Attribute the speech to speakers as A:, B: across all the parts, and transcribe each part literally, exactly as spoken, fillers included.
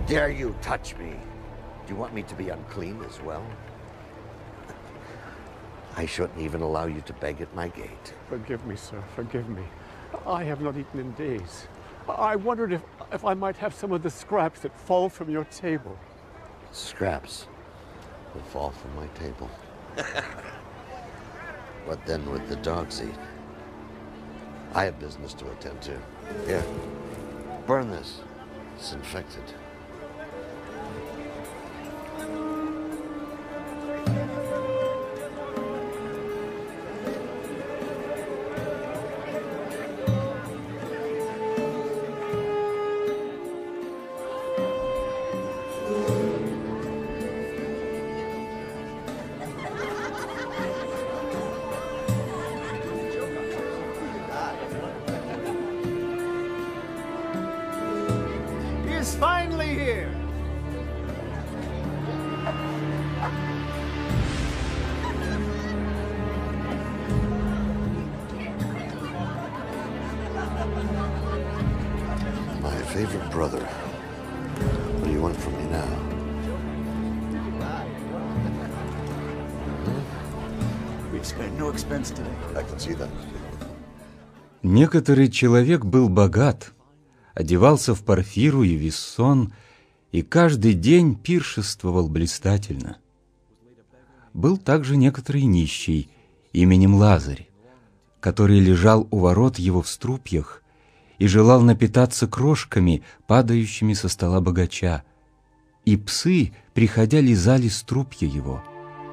A: dare you touch me? Do you want me to be unclean as well? I shouldn't even allow you to beg at my gate.
B: Forgive me, sir, forgive me. I have not eaten in days. I wondered if, if I might have some of the scraps that fall from your table.
A: Scraps will fall from my table. What then would the dogs eat? I have business to attend to. Here, burn this. It's infected.
C: Finally here.
A: My favorite brother. What do you want from me now?
C: Mm-hmm. We've spared no expense today.
A: I can see that.
D: Некоторый человек был богат, одевался в парфиру и вессон, и каждый день пиршествовал блистательно. Был также некоторый нищий именем Лазарь, который лежал у ворот его в струпьях и желал напитаться крошками, падающими со стола богача, и псы, приходя, лизали струпья его.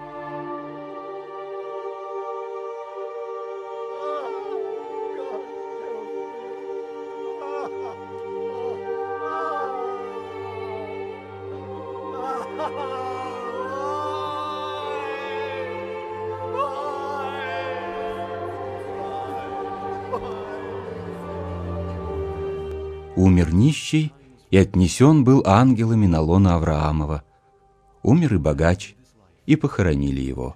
D: Умер нищий, и отнесен был ангелами на лоно Авраамова. Умер и богач, и похоронили его.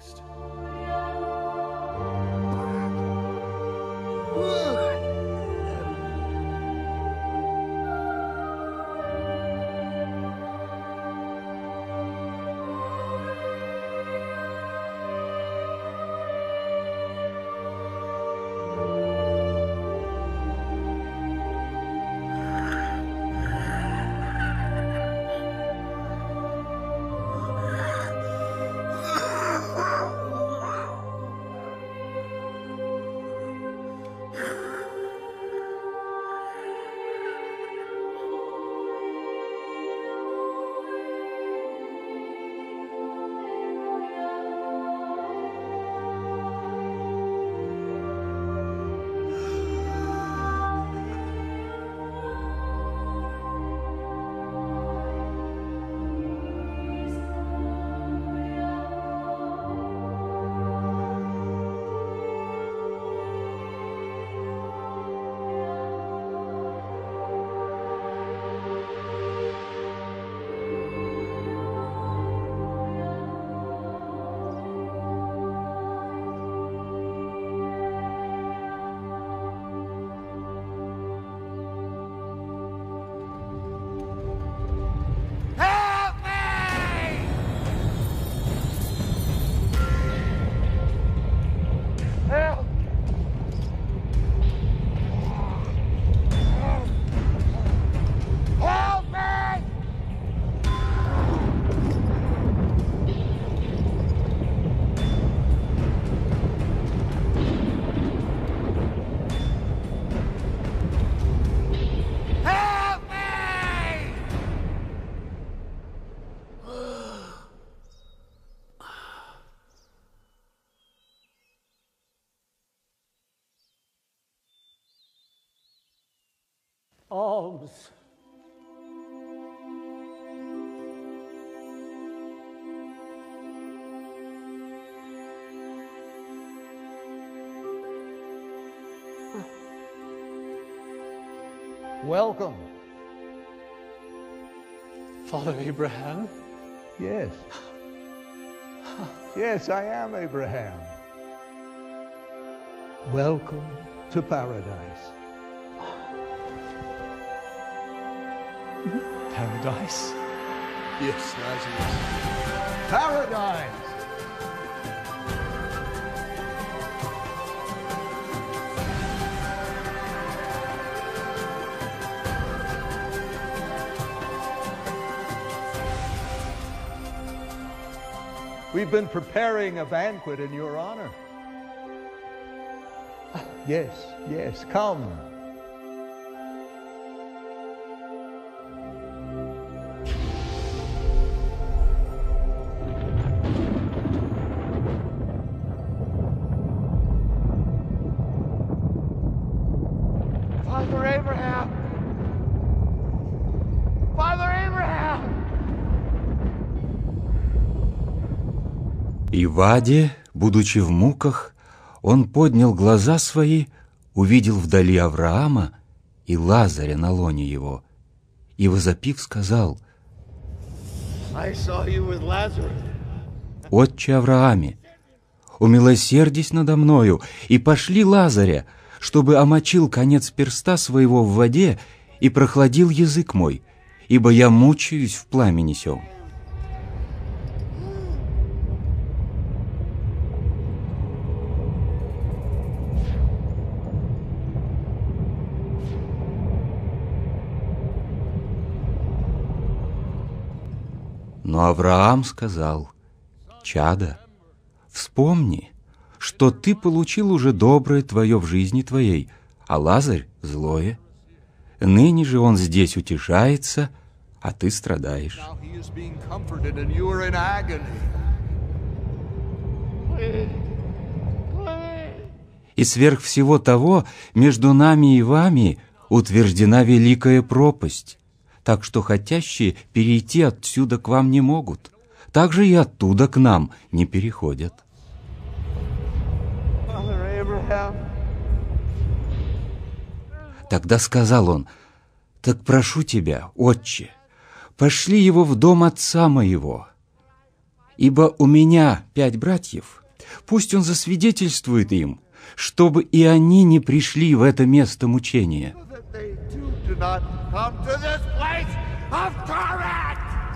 B: Alms.
E: Welcome.
B: Father Abraham?
E: Yes. Yes, I am Abraham. Welcome to paradise.
B: Paradise?
E: Yes, Lazarus. Paradise! We've been preparing a banquet in your honor. Yes, yes, come.
B: Father Abraham! Father Abraham!
D: И в аде, будучи в муках, он поднял глаза свои, увидел вдали Авраама и Лазаря на лоне его, и, возопив, сказал:
E: I saw you with Lazarus.
D: «Отче Аврааме, умилосердись надо мною, и пошли Лазаря, чтобы омочил конец перста своего в воде и прохладил язык мой, ибо я мучаюсь в пламени сём». Но Авраам сказал: «Чадо, вспомни, что ты получил уже доброе твое в жизни твоей, а Лазарь — злое. Ныне же он здесь утешается, а ты страдаешь».
E: Now he is being comforted and you are in agony.
D: И сверх всего того, между нами и вами утверждена великая пропасть, так что хотящие перейти отсюда к вам не могут, так же и оттуда к нам не переходят.
B: Father Abraham!
D: Тогда сказал он: «Так прошу тебя, отче, пошли его в дом отца моего, ибо у меня пять братьев, пусть он засвидетельствует им, чтобы и они не пришли в это место мучения».
E: That they too do not come to this place of torment.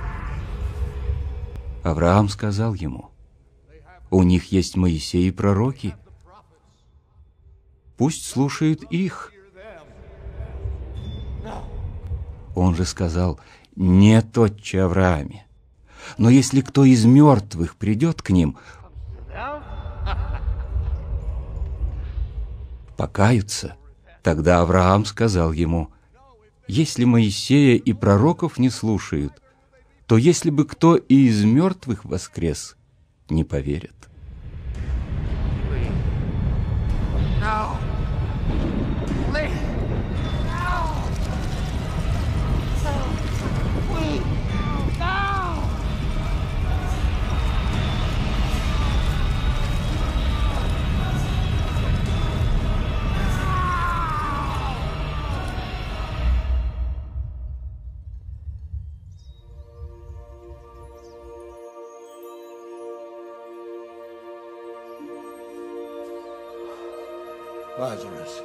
D: Авраам сказал ему: «У них есть Моисей и пророки, пусть слушают их». Он же сказал: «Нет, отче Аврааме, но если кто из мертвых придет к ним, покаются». Тогда Авраам сказал ему: «Если Моисея и пророков не слушают, то если бы кто и из мертвых воскрес, не поверят».
E: No. Please. No. Please. No. Lazarus,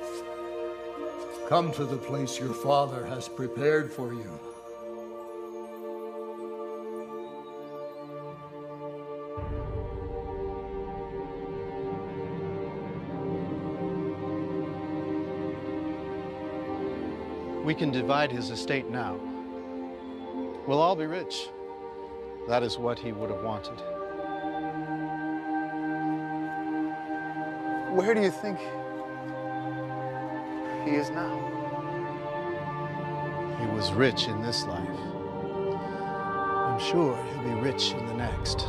E: come to the place your father has prepared for you.
F: We can divide his estate now. We'll all be rich. That is what he would have wanted. Where do you think he is now? He was rich in this life. I'm sure he'll be rich in the next.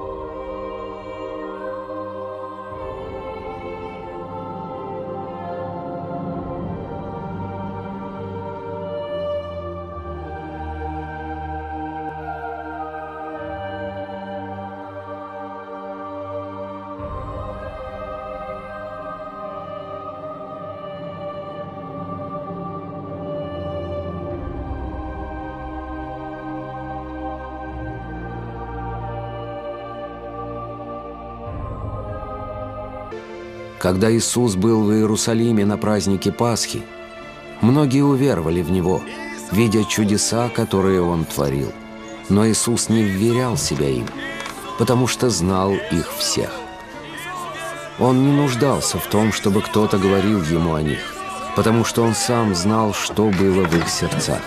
G: Когда Иисус был в Иерусалиме на празднике Пасхи, многие уверовали в Него, видя чудеса, которые Он творил. Но Иисус не вверял себя им, потому что знал их всех. Он не нуждался в том, чтобы кто-то говорил Ему о них, потому что Он сам знал, что было в их сердцах.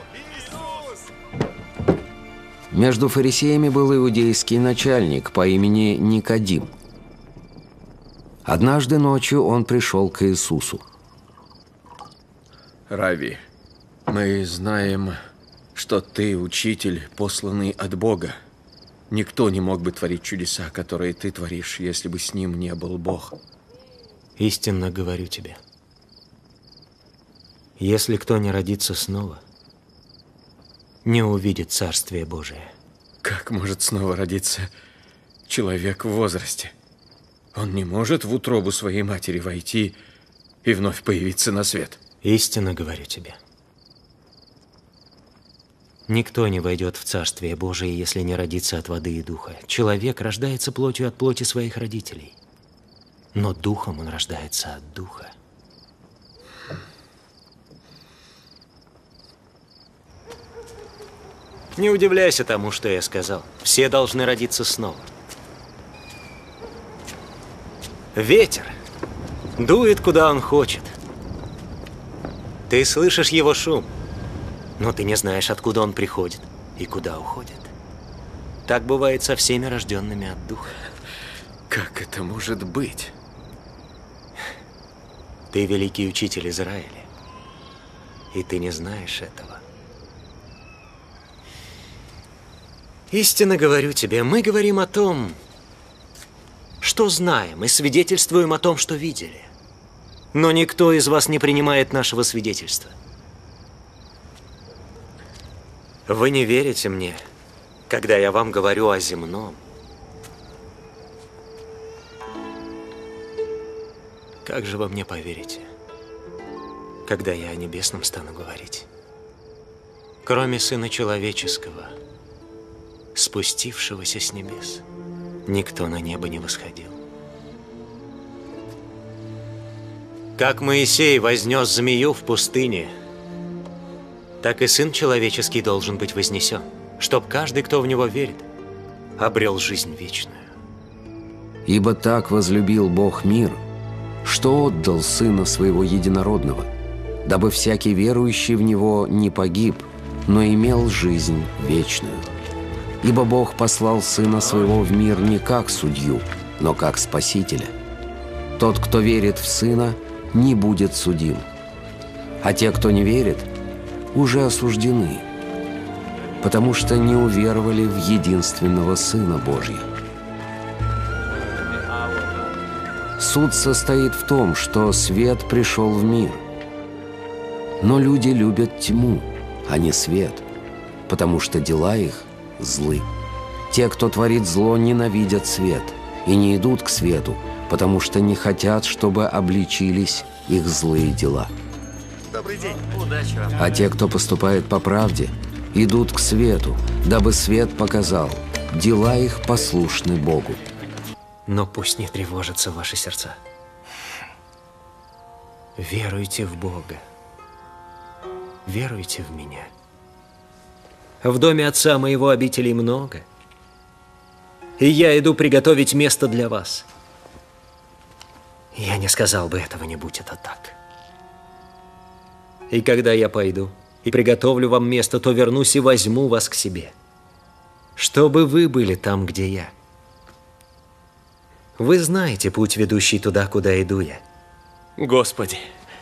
G: Между фарисеями был иудейский начальник по имени Никодим. Однажды ночью он пришел к Иисусу.
H: Рави, мы знаем, что ты учитель, посланный от Бога. Никто не мог бы творить чудеса, которые ты творишь, если бы с ним не был Бог.
I: Истинно говорю тебе, если кто не родится снова, не увидит Царствие Божие.
H: Как может снова родиться человек в возрасте? Он не может в утробу своей матери войти и вновь появиться на свет.
I: Истинно говорю тебе, никто не войдет в Царствие Божие, если не родится от воды и духа. Человек рождается плотью от плоти своих родителей, но духом он рождается от духа. Не удивляйся тому, что я сказал. Все должны родиться снова. Ветер дует, куда он хочет. Ты слышишь его шум, но ты не знаешь, откуда он приходит и куда уходит. Так бывает со всеми рожденными от духа.
H: Как это может быть?
I: Ты великий учитель Израиля, и ты не знаешь этого. Истинно говорю тебе, мы говорим о том, что знаем, и свидетельствуем о том, что видели. Но никто из вас не принимает нашего свидетельства. Вы не верите мне, когда я вам говорю о земном. Как же вы мне поверите, когда я о небесном стану говорить? Кроме Сына Человеческого, спустившегося с небес, никто на небо не восходил. Как Моисей вознес змею в пустыне, так и Сын Человеческий должен быть вознесен, чтоб каждый, кто в Него верит, обрел жизнь вечную.
G: Ибо так возлюбил Бог мир, что отдал Сына Своего Единородного, дабы всякий верующий в Него не погиб, но имел жизнь вечную. Ибо Бог послал Сына Своего в мир не как судью, но как Спасителя. Тот, кто верит в Сына, не будет судим. А те, кто не верит, уже осуждены, потому что не уверовали в единственного Сына Божия. Суд состоит в том, что свет пришел в мир, но люди любят тьму, а не свет, потому что дела их злы. Те, кто творит зло, ненавидят свет и не идут к свету, потому что не хотят, чтобы обличились их злые дела.
E: Добрый день. Удачи вам.
G: А те, кто поступает по правде, идут к свету, дабы свет показал, дела их послушны Богу.
I: Но пусть не тревожатся ваши сердца. Веруйте в Бога. Веруйте в меня. В доме Отца моего обителей много, и я иду приготовить место для вас. Я не сказал бы этого, не будь это так. И когда я пойду и приготовлю вам место, то вернусь и возьму вас к себе, чтобы вы были там, где я. Вы знаете путь, ведущий туда, куда иду я.
J: Господи,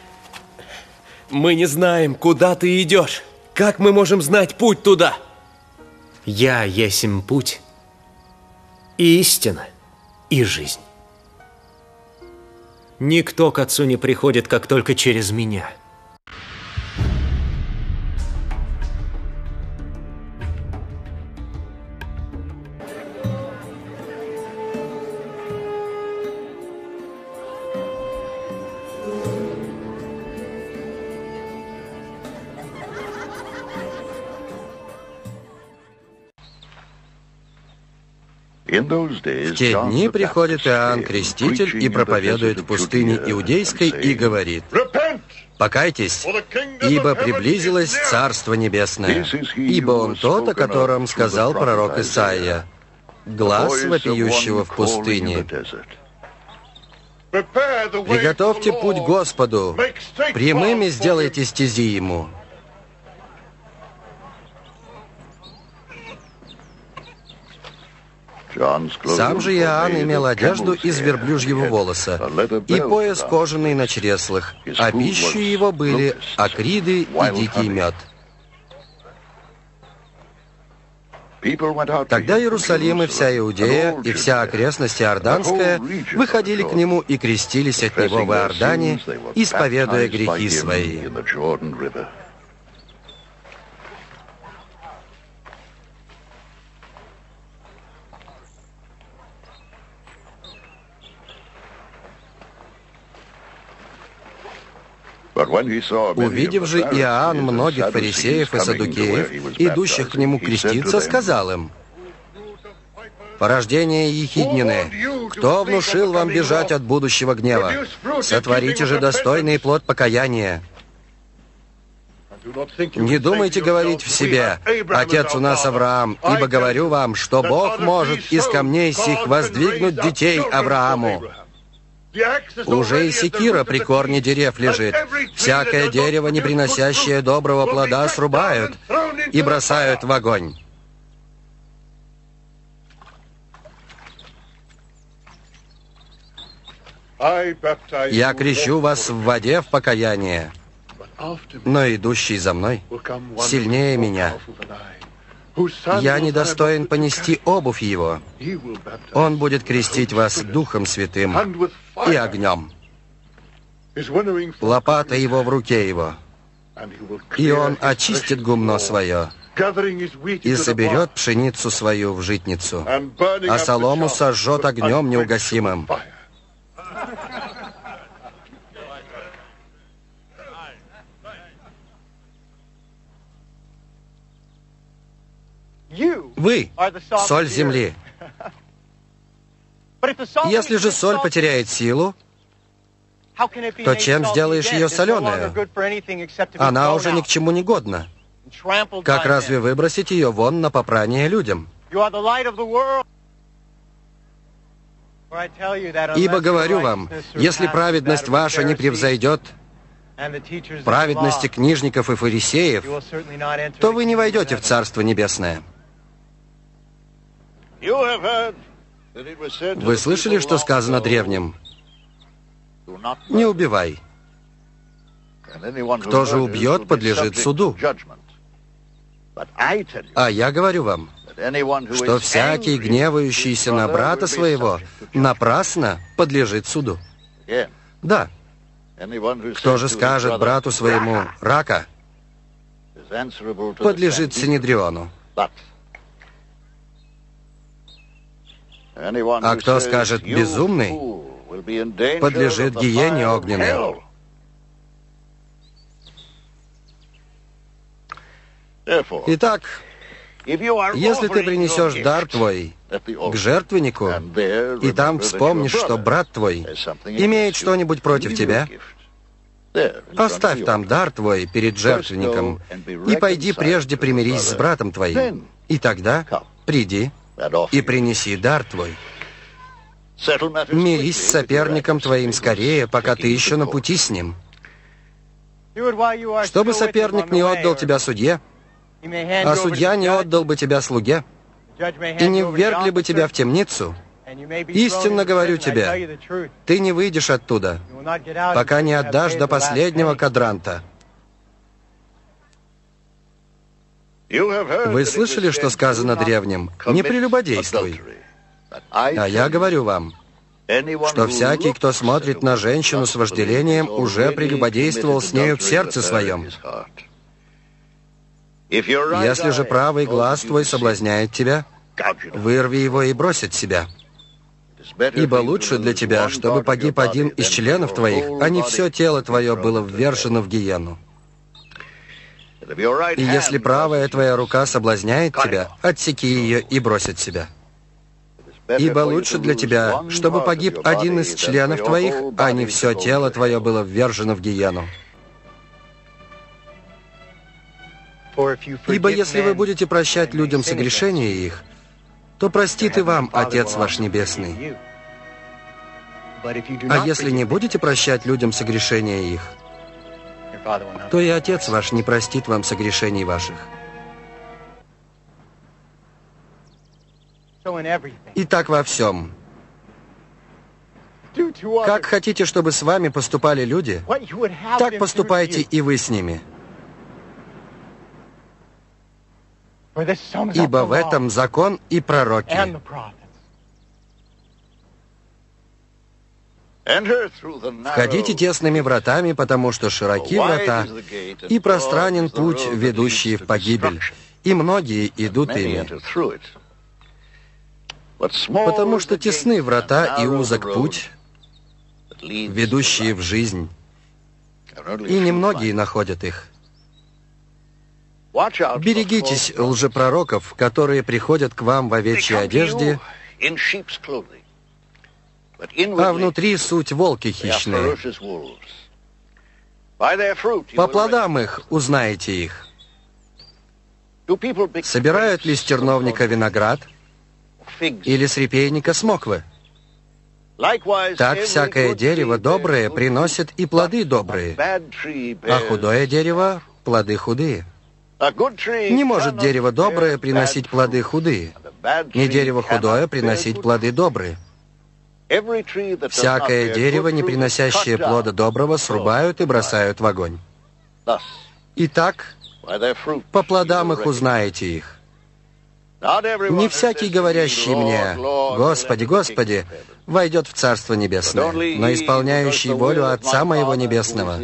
J: мы не знаем, куда ты идешь. Как мы можем знать путь туда?
I: Я есмь путь, и истина, и жизнь. Никто к Отцу не приходит, как только через меня.
K: В те дни приходит Иоанн Креститель и проповедует в пустыне Иудейской и говорит:
L: Покайтесь, ибо приблизилось Царство Небесное, ибо Он тот, о котором сказал пророк Исаия, глас вопиющего в пустыне. Приготовьте путь Господу, прямыми сделайте стези Ему. Сам же Иоанн имел одежду из верблюжьего волоса и пояс кожаный на чреслах, а пищей его были акриды и дикий мед. Тогда Иерусалим и вся Иудея, и вся окрестность Иорданская выходили к нему и крестились от него в Иордане, исповедуя грехи свои. Увидев же Иоанн многих фарисеев и саддукеев, идущих к нему креститься, сказал им: «Порождение ехиднины, кто внушил вам бежать от будущего гнева? Сотворите же достойный плод покаяния. Не думайте говорить в себе: Отец у нас Авраам, ибо говорю вам, что Бог может из камней сих воздвигнуть детей Аврааму. Уже и секира при корне дерев лежит. Всякое дерево, не приносящее доброго плода, срубают и бросают в огонь». «Я крещу вас в воде в покаяние, но идущий за мной сильнее меня. Я недостоин понести обувь его. Он будет крестить вас Духом Святым и огнем. Лопата его в руке его, и он очистит гумно свое и соберет пшеницу свою в житницу, а солому сожжет огнем неугасимым». Вы — соль земли. Если же соль потеряет силу, то чем сделаешь ее соленую? Она уже ни к чему не годна. Как разве выбросить ее вон на попрание людям? Ибо говорю вам, если праведность ваша не превзойдет праведности книжников и фарисеев, то вы не войдете в Царство Небесное. Вы слышали, что сказано древним? Не убивай. Кто же убьет, подлежит суду. А я говорю вам, что всякий, гневающийся на брата своего, напрасно подлежит суду. Да. Кто же скажет брату своему «рака», подлежит Синедриону. А кто скажет «безумный», подлежит гиене огненной. Итак, если ты принесешь дар твой к жертвеннику, и там вспомнишь, что брат твой имеет что-нибудь против тебя, оставь там дар твой перед жертвенником и пойди прежде примирись с братом твоим, и тогда приди и принеси дар твой. Мирись с соперником твоим скорее, пока ты еще на пути с ним, чтобы соперник не отдал тебя судье, а судья не отдал бы тебя слуге, и не ввергли бы тебя в темницу. Истинно говорю тебе, ты не выйдешь оттуда, пока не отдашь до последнего кадранта. Вы слышали, что сказано древним? Не прелюбодействуй. А я говорю вам, что всякий, кто смотрит на женщину с вожделением, уже прелюбодействовал с нею в сердце своем. Если же правый глаз твой соблазняет тебя, вырви его и брось от себя. Ибо лучше для тебя, чтобы погиб один из членов твоих, а не все тело твое было ввержено в гиену. И если правая твоя рука соблазняет тебя, отсеки ее и брось от себя. Ибо лучше для тебя, чтобы погиб один из членов твоих, а не все тело твое было ввержено в гиену. Ибо если вы будете прощать людям согрешения их, то простит и вам Отец ваш Небесный. А если не будете прощать людям согрешения их, то и Отец ваш не простит вам согрешений ваших. Итак, во всем. Как хотите, чтобы с вами поступали люди, так поступайте и вы с ними. Ибо в этом закон и пророки. Входите тесными вратами, потому что широки врата, и пространен путь, ведущий в погибель, и многие идут ими. Потому что тесны врата и узок путь, ведущие в жизнь, и немногие находят их. Берегитесь лжепророков, которые приходят к вам в овечьей одежде, а внутри суть волки хищные. По плодам их узнаете их. Собирают ли с терновника виноград или с репейника смоквы? Так всякое дерево доброе приносит и плоды добрые, а худое дерево — плоды худые. Не может дерево доброе приносить плоды худые, ни дерево худое приносить плоды добрые. Всякое дерево, не приносящее плода доброго, срубают и бросают в огонь. Итак, по плодам их узнаете их. Не всякий, говорящий мне: «Господи, Господи», войдет в Царство Небесное, но исполняющий волю Отца Моего Небесного.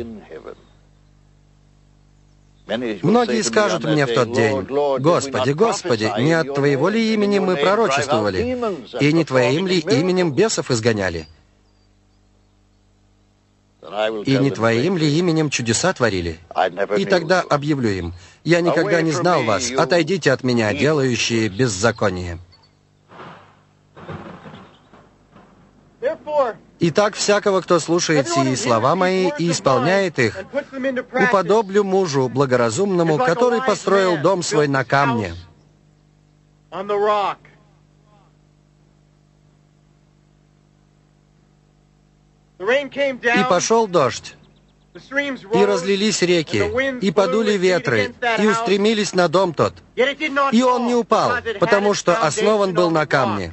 L: Многие скажут мне в тот день: «Господи, Господи, не от Твоего ли имени мы пророчествовали, и не Твоим ли именем бесов изгоняли, и не Твоим ли именем чудеса творили?» И тогда объявлю им: «Я никогда не знал вас, отойдите от меня, делающие беззаконие». Итак, всякого, кто слушает сии слова мои и исполняет их, уподоблю мужу благоразумному, который построил дом свой на камне. И пошел дождь, и разлились реки, и подули ветры, и устремились на дом тот. И он не упал, потому что основан был на камне.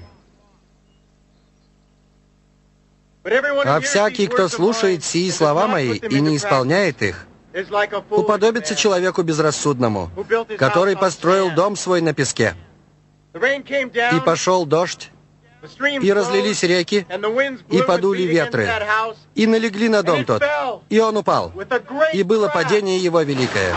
L: А всякий, кто слушает сии слова мои и не исполняет их, уподобится человеку безрассудному, который построил дом свой на песке. И пошел дождь, и разлились реки, и подули ветры, и налегли на дом тот, и он упал, и было падение его великое.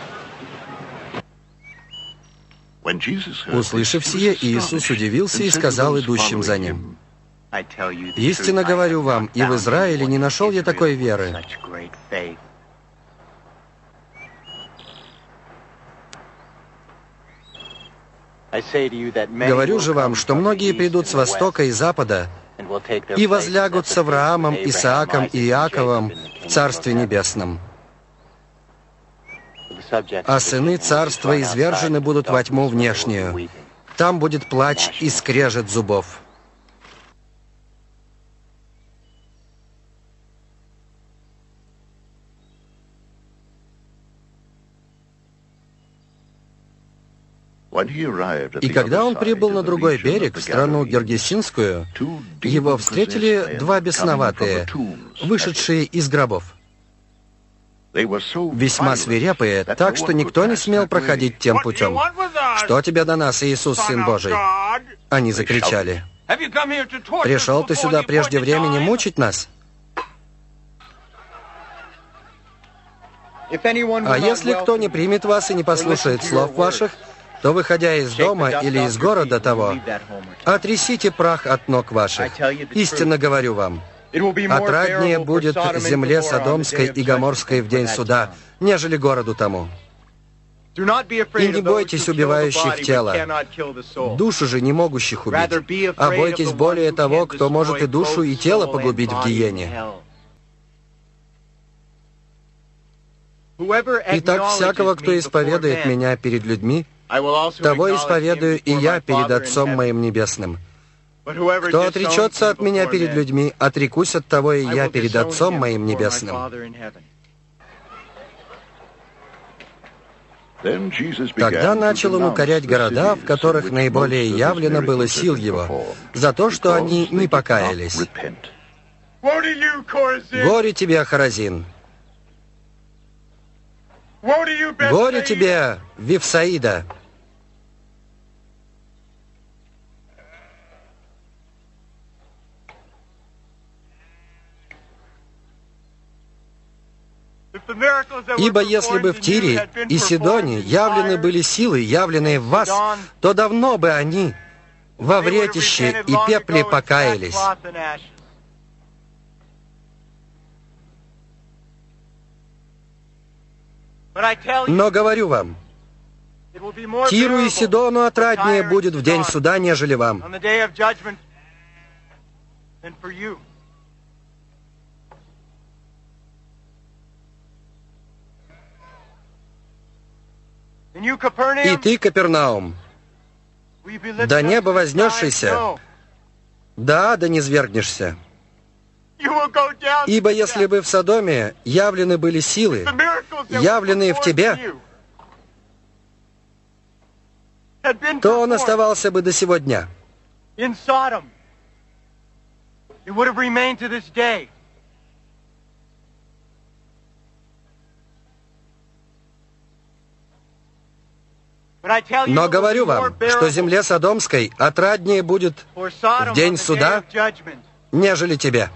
L: Услышав сие, Иисус удивился и сказал идущим за ним: «Истинно говорю вам, и в Израиле не нашел я такой веры». Говорю же вам, что многие придут с востока и запада и возлягут с Авраамом, Исааком и Иаковом в Царстве Небесном. А сыны царства извержены будут во тьму внешнюю. Там будет плач и скрежет зубов. И когда он прибыл на другой берег, в страну Гергесинскую, его встретили два бесноватые, вышедшие из гробов. Весьма свирепые, так что никто не смел проходить тем путем. «Что тебе до нас, Иисус, Сын Божий?» Они закричали. «Пришел ты сюда прежде времени мучить нас?» «А если кто не примет вас и не послушает слов ваших, то, выходя из дома или из города того, отрясите прах от ног ваших. Истинно говорю вам, отраднее будет земле Содомской и Гоморской в день суда, нежели городу тому. И не бойтесь убивающих тело, душу же не могущих убить, а бойтесь более того, кто может и душу, и тело погубить в гиене. Итак, всякого, кто исповедует меня перед людьми, того исповедую и я перед Отцом моим Небесным. Кто отречется от меня перед людьми, отрекусь от того и я перед Отцом моим Небесным. Тогда начал он укорять города, в которых наиболее явлено было сил его, за то, что они не покаялись. Горе тебе, Хоразин! Горе тебе, Вифсаида! Ибо если бы в Тире и Сидоне явлены были силы, явленные в вас, то давно бы они во вретище и пепле покаялись. Но говорю вам, Тиру и Сидону отраднее будет в день суда, нежели вам. И ты, Капернаум, до неба вознесшийся, да, да не низвергнешься. Ибо если бы в Содоме явлены были силы, явленные в тебе, то он оставался бы до сего дня. Но говорю вам, что земле Содомской отраднее будет в день суда, нежели тебе.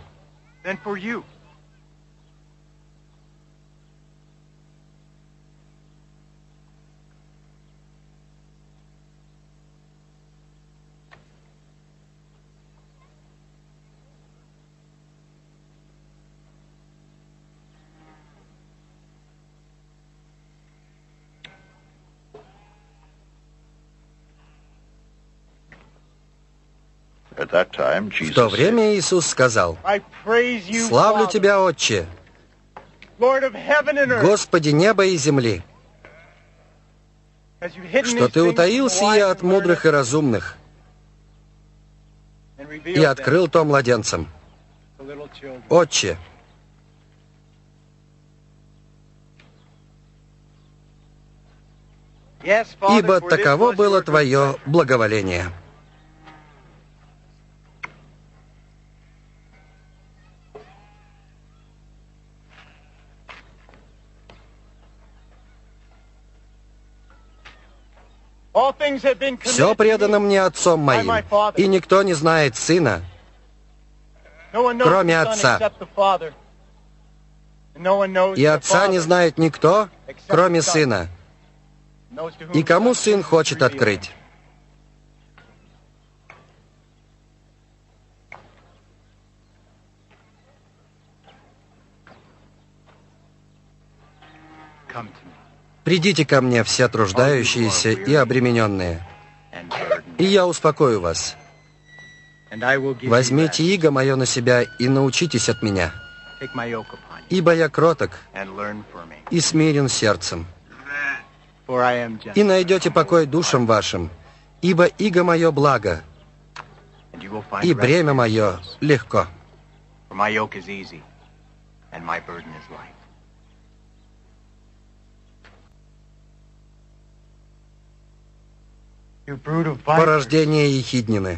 L: В то время Иисус сказал: «Славлю Тебя, Отче, Господи неба и земли, что Ты утаил сие от мудрых и разумных и открыл то младенцам. Отче, ибо таково было Твое благоволение». Все предано мне Отцом моим, и никто не знает Сына, кроме Отца. И Отца не знает никто, кроме Сына, и кому Сын хочет открыть. «Придите ко мне, все труждающиеся и обремененные, и я успокою вас. Возьмите иго мое на себя и научитесь от меня, ибо я кроток и смирен сердцем. И найдете покой душам вашим, ибо иго мое благо, и бремя мое легко». Порождение ехиднины.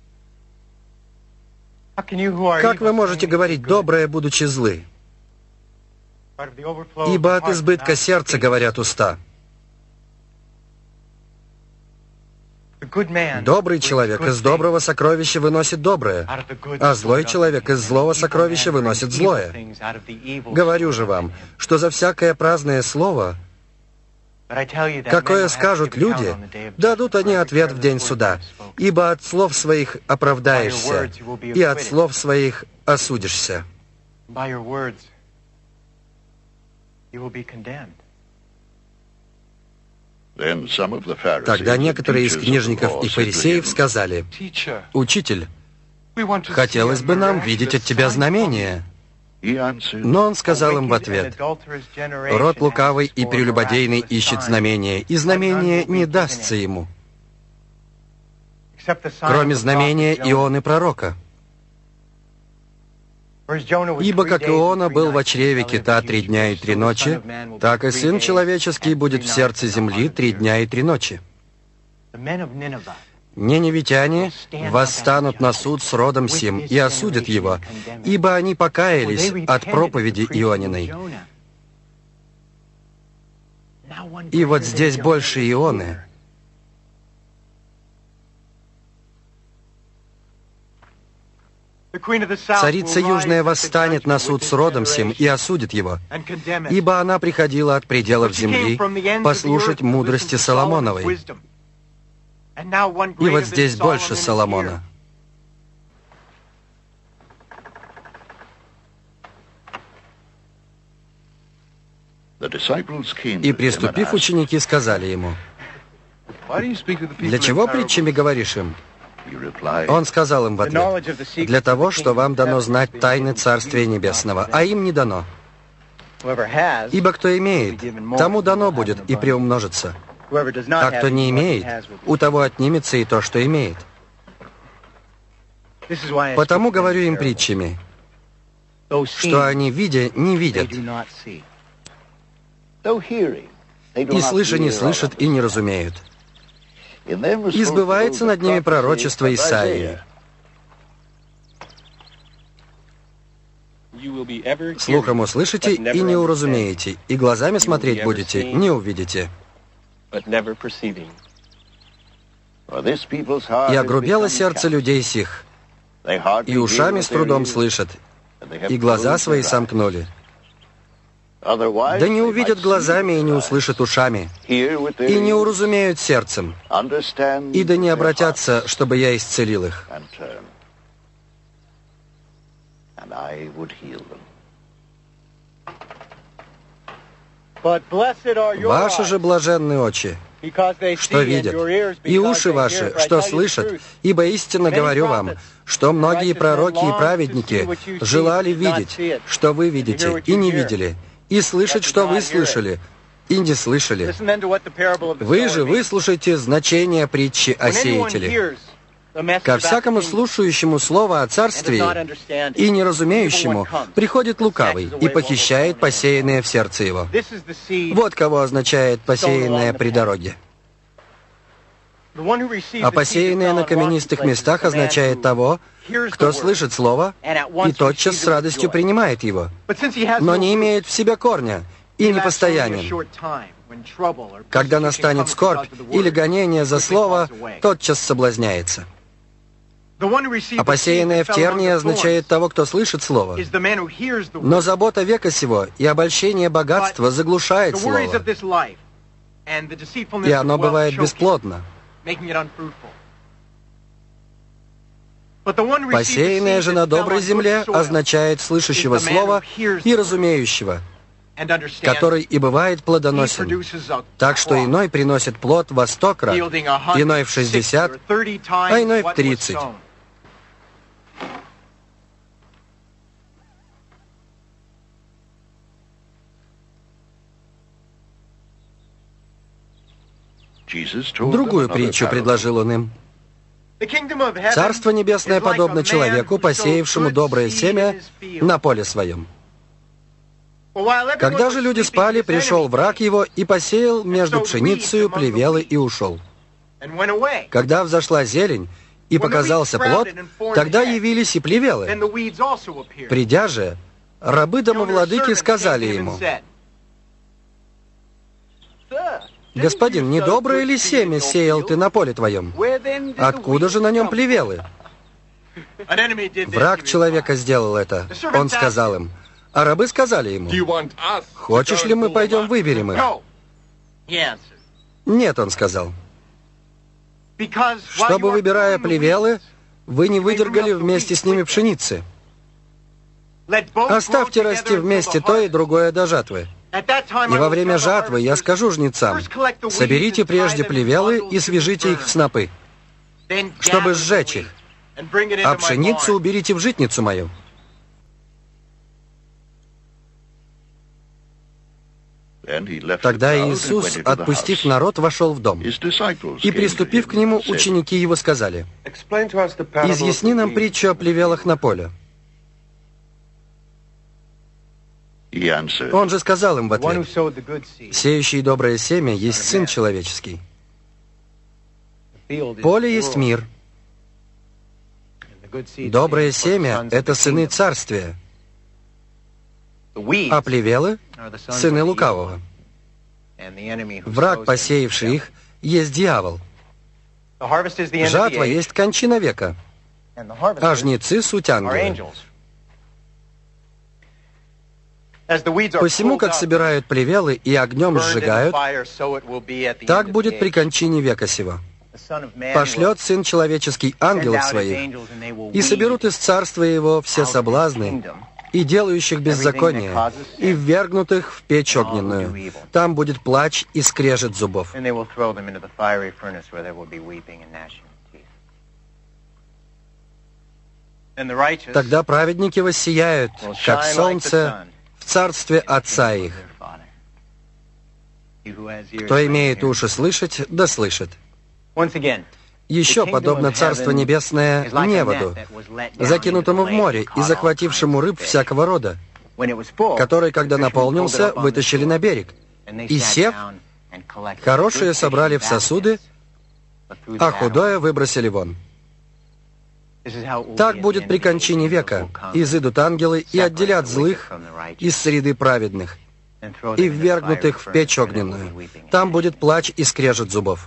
L: Как вы можете говорить доброе, будучи злы? Ибо от избытка сердца говорят уста. Добрый человек из доброго сокровища выносит доброе, а злой человек из злого сокровища выносит злое. Говорю же вам, что за всякое праздное слово, какое скажут люди, дадут они ответ в день суда, ибо от слов своих оправдаешься, и от слов своих осудишься. Тогда некоторые из книжников и фарисеев сказали: «Учитель, хотелось бы нам видеть от тебя знамение». Но он сказал им в ответ: «Род лукавый и прелюбодейный ибет знамения, и знамение не дастся ему, кроме знамения Ионы пророка. Ибо как Иона был в чреве кита три дня и три ночи, так и Сын Человеческий будет в сердце земли три дня и три ночи. Ниневитяне восстанут на суд с родом сим и осудят его, ибо они покаялись от проповеди Иониной. И вот здесь больше Ионы. Царица Южная восстанет на суд с родом сим и осудит его, ибо она приходила от пределов земли послушать мудрости Соломоновой. И вот здесь больше Соломона. И, приступив, ученики сказали ему: «Для чего притчами говоришь им?» Он сказал им в ответ: «Для того, что вам дано знать тайны Царствия Небесного, а им не дано. Ибо кто имеет, тому дано будет и приумножится. А кто не имеет, у того отнимется и то, что имеет. Потому говорю им притчами, что они, видя, не видят, и слыша, не слышат и не разумеют. И сбывается над ними пророчество Исаии. Слухом услышите и не уразумеете, и глазами смотреть будете, не увидите. И огрубело сердце людей сих, и ушами с трудом слышат, и глаза свои сомкнули. Да не увидят глазами и не услышат ушами, и не уразумеют сердцем, и да не обратятся, чтобы я исцелил их. Ваши же блаженны очи, что видят, и уши ваши, что слышат, ибо истинно говорю вам, что многие пророки и праведники желали видеть, что вы видите, и не видели, и слышать, что вы слышали, и не слышали. Вы же выслушайте значение притчи о сеятеле. Ко всякому слушающему слово о царстве и неразумеющему приходит лукавый и похищает посеянное в сердце его. Вот кого означает посеянное при дороге. А посеянное на каменистых местах означает того, кто слышит слово и тотчас с радостью принимает его, но не имеет в себе корня и не постоянен. Когда настанет скорбь или гонение за слово, тотчас соблазняется. А посеянное в тернии означает того, кто слышит слово. Но забота века сего и обольщение богатства заглушает слово, и оно бывает бесплодно. Посеянное же на доброй земле означает слышащего слова и разумеющего, который и бывает плодоносен, так что иной приносит плод во сто крат, иной в шестьдесят, а иной в тридцать. Другую притчу предложил он им. Царство Небесное подобно человеку, посеявшему доброе семя на поле своем. Когда же люди спали, пришел враг его и посеял между пшеницею плевелы и ушел. Когда взошла зелень и показался плод, тогда явились и плевелы. Придя же, рабы домовладыки сказали ему: «Господин, недоброе ли семя сеял ты на поле твоем? Откуда же на нем плевелы?» Враг человека сделал это. Он сказал им. А рабы сказали ему: «Хочешь ли мы пойдем выберем их?» «Нет», он сказал. «Чтобы, выбирая плевелы, вы не выдергали вместе с ними пшеницы. Оставьте расти вместе то и другое до жатвы. И во время жатвы я скажу жнецам: соберите прежде плевелы и свяжите их в снопы, чтобы сжечь их, а пшеницу уберите в житницу мою». Тогда Иисус, отпустив народ, вошел в дом. И, приступив к нему, ученики его сказали: «Изъясни нам притчу о плевелах на поле». Он же сказал им в ответ: «Сеющий доброе семя есть Сын Человеческий. Поле есть мир. Доброе семя — это сыны Царствия, а плевелы — сыны Лукавого. Враг, посеявший их, есть дьявол. Жатва есть кончина века, а жнецы — суть ангелы. Посему, как собирают плевелы и огнем сжигают, так будет при кончине века сего. Пошлет Сын Человеческий ангелов своих, и соберут из царства его все соблазны и делающих беззаконие, и ввергнутых в печь огненную. Там будет плач и скрежет зубов». Тогда праведники воссияют, как солнце, в царстве Отца их. Кто имеет уши слышать, да слышит. Еще подобно Царство Небесное неводу, закинутому в море и захватившему рыб всякого рода, который, когда наполнился, вытащили на берег, и, сев, хорошее собрали в сосуды, а худое выбросили вон. Так будет при кончине века. Изыдут ангелы и отделят злых из среды праведных, и ввергнутых в печь огненную. Там будет плач и скрежет зубов.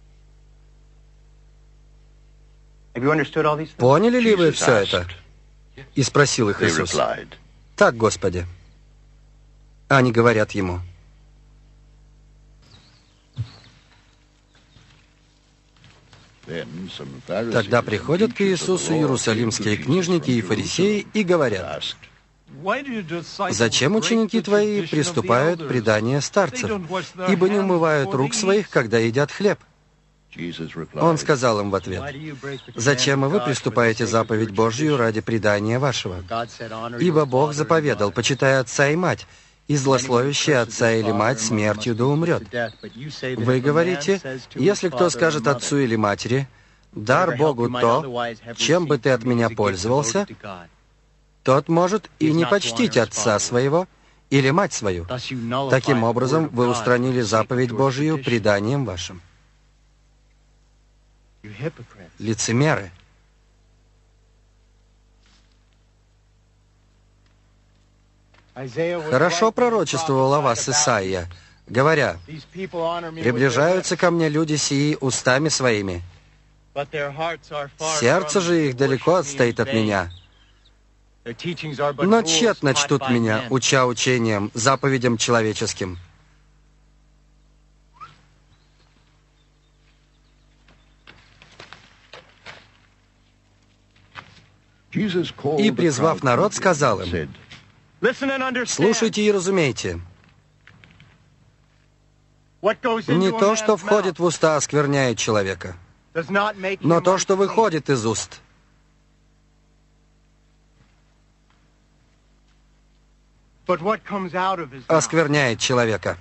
L: Поняли ли вы все это? И спросил их Иисус. Так, Господи. Они говорят Ему. Тогда приходят к Иисусу иерусалимские книжники и фарисеи и говорят: «Зачем ученики Твои приступают предание старцев, ибо не умывают рук своих, когда едят хлеб?» Он сказал им в ответ: «Зачем и вы приступаете заповедь Божью ради предания вашего? Ибо Бог заповедал: почитай отца и мать, и злословящий отца или мать смертью да умрет. Вы говорите: если кто скажет отцу или матери: дар Богу то, чем бы ты от меня пользовался, тот может и не почтить отца своего или мать свою. Таким образом, вы устранили заповедь Божию преданием вашим». Лицемеры. Хорошо пророчествовал о вас Исаия, говоря: «Приближаются ко мне люди сии устами своими, сердце же их далеко отстоит от меня. Но тщетно чтут меня, уча учением, заповедям человеческим». И, призвав народ, сказал им: «Слушайте и разумейте. Не то, что входит в уста, оскверняет человека, но то, что выходит из уст. Оскверняет человека».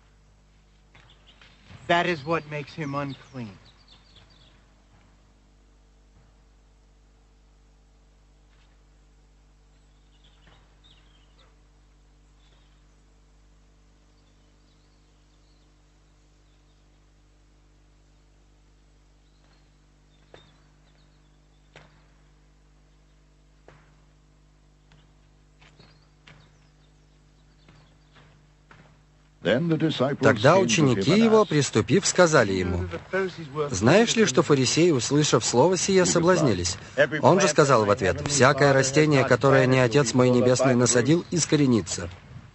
L: Тогда ученики его, приступив, сказали ему: «Знаешь ли, что фарисеи, услышав слово сие, соблазнились?» Он же сказал в ответ: «Всякое растение, которое не Отец мой Небесный насадил, искоренится».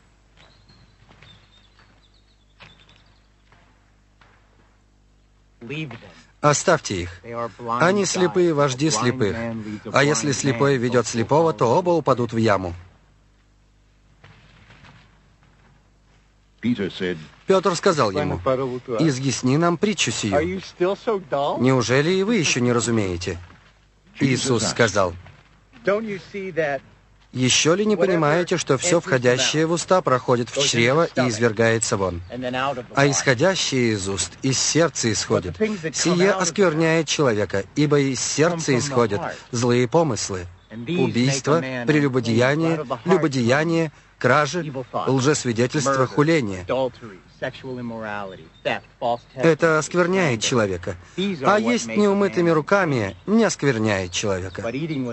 L: Оставьте их. Они слепые вожди слепых. А если слепой ведет слепого, то оба упадут в яму. Петр сказал ему: «Изъясни нам притчу сию. Неужели и вы еще не разумеете?» Иисус сказал: Еще ли не понимаете, что все входящее в уста проходит в чрево и извергается вон? А исходящее из уст из сердца исходит. Сие оскверняет человека, ибо из сердца исходят злые помыслы, убийство, прелюбодеяние, любодеяние, кражи, лжесвидетельство, хуление. Это оскверняет человека. А есть неумытыми руками не оскверняет человека.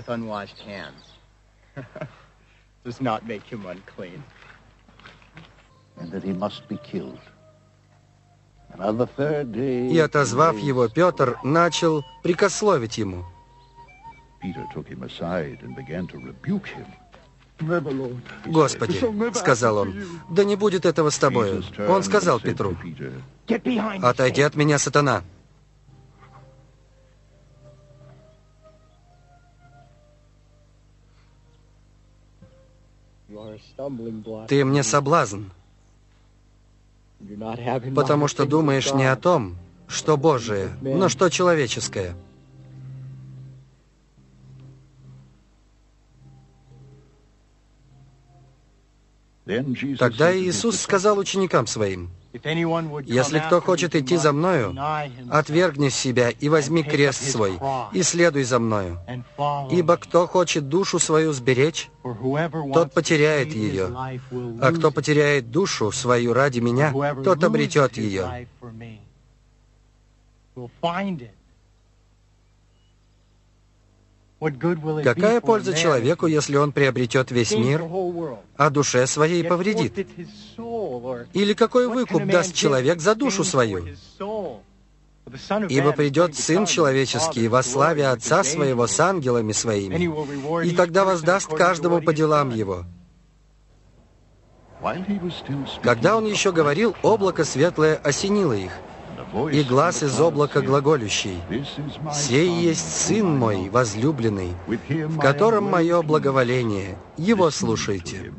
L: И, отозвав его, Петр начал прикословить ему. «Господи, — сказал он, — да не будет этого с тобою». Он сказал Петру: «Отойди от меня, сатана». Ты мне соблазн, потому что думаешь не о том, что Божие, но что человеческое. Тогда Иисус сказал ученикам своим: «Если кто хочет идти за Мною, отвергни себя и возьми крест свой, и следуй за Мною. Ибо кто хочет душу свою сберечь, тот потеряет ее, а кто потеряет душу свою ради Меня, тот обретет ее». Какая польза человеку, если он приобретет весь мир, а душе своей повредит? Или какой выкуп даст человек за душу свою? Ибо придет Сын Человеческий во славе Отца Своего с ангелами Своими, и тогда воздаст каждому по делам его. Когда он еще говорил, облако светлое осенило их, и глас из облака глаголющий: «Сей есть Сын мой возлюбленный, в котором мое благоволение, Его слушайте».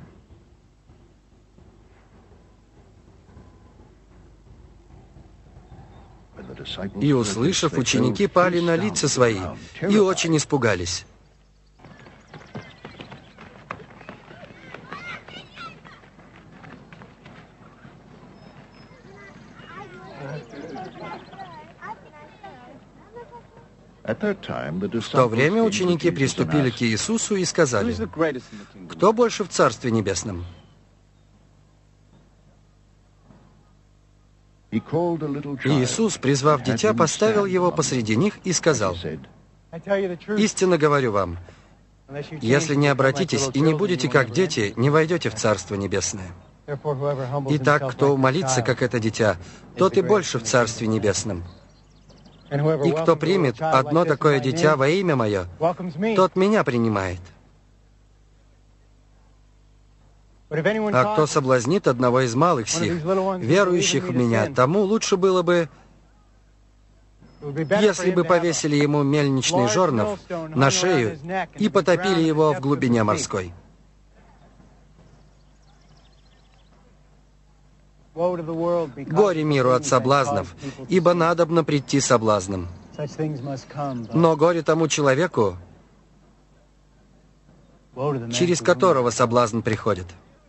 L: И, услышав, ученики пали на лица свои и очень испугались. В то время ученики приступили к Иисусу и сказали: «Кто больше в Царстве Небесном?» Иисус, призвав дитя, поставил его посреди них и сказал: «Истинно говорю вам, если не обратитесь и не будете как дети, не войдете в Царство Небесное. Итак, кто умолится, как это дитя, тот и больше в Царстве Небесном. И кто примет одно такое дитя во имя Мое, тот Меня принимает. А кто соблазнит одного из малых сих, верующих в Меня, тому лучше было бы, если бы повесили ему мельничный жернов на шею и потопили его в глубине морской». Горе миру от соблазнов, ибо надобно прийти соблазном. Но горе тому человеку, через которого соблазн приходит.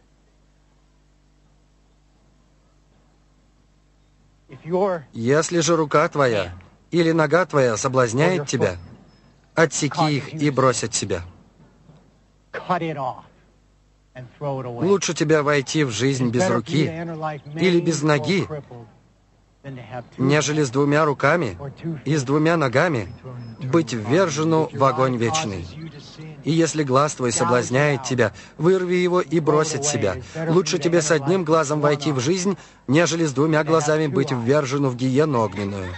L: Если же рука твоя или нога твоя соблазняет тебя, отсеки их и брось от себя. Лучше тебя войти в жизнь без руки или без ноги, нежели с двумя руками и с двумя ногами быть ввержену в огонь вечный. И если глаз твой соблазняет тебя, вырви его и брось от себя. Лучше тебе с одним глазом войти в жизнь, нежели с двумя глазами быть ввержену в гиену огненную.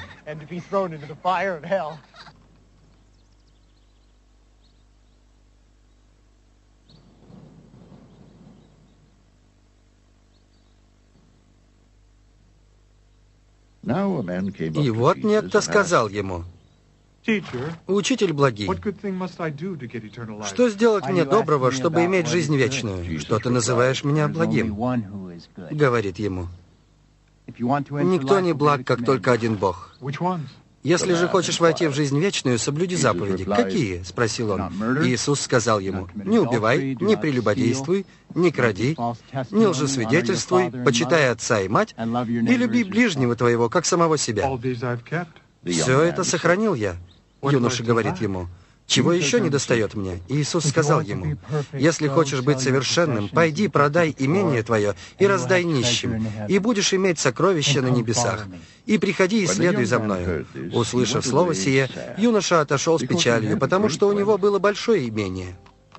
L: И вот некто сказал ему: «Учитель благий, что сделать мне доброго, чтобы иметь жизнь вечную? Что ты называешь меня благим?» Говорит ему: «Никто не благ, как только один Бог. «Если же хочешь войти в жизнь вечную, соблюди заповеди». «Какие?» — спросил он. Иисус сказал ему: «Не убивай, не прелюбодействуй, не кради, не лжесвидетельствуй, почитай отца и мать, и люби ближнего твоего, как самого себя». «Все это сохранил я», — юноша говорит ему. «Чего еще не достает мне?» Иисус сказал ему: «Если хочешь быть совершенным, пойди, продай имение твое и раздай нищим, и будешь иметь сокровища на небесах. И приходи и следуй за мною». Услышав слово сие, юноша отошел с печалью, потому что у него было большое имение.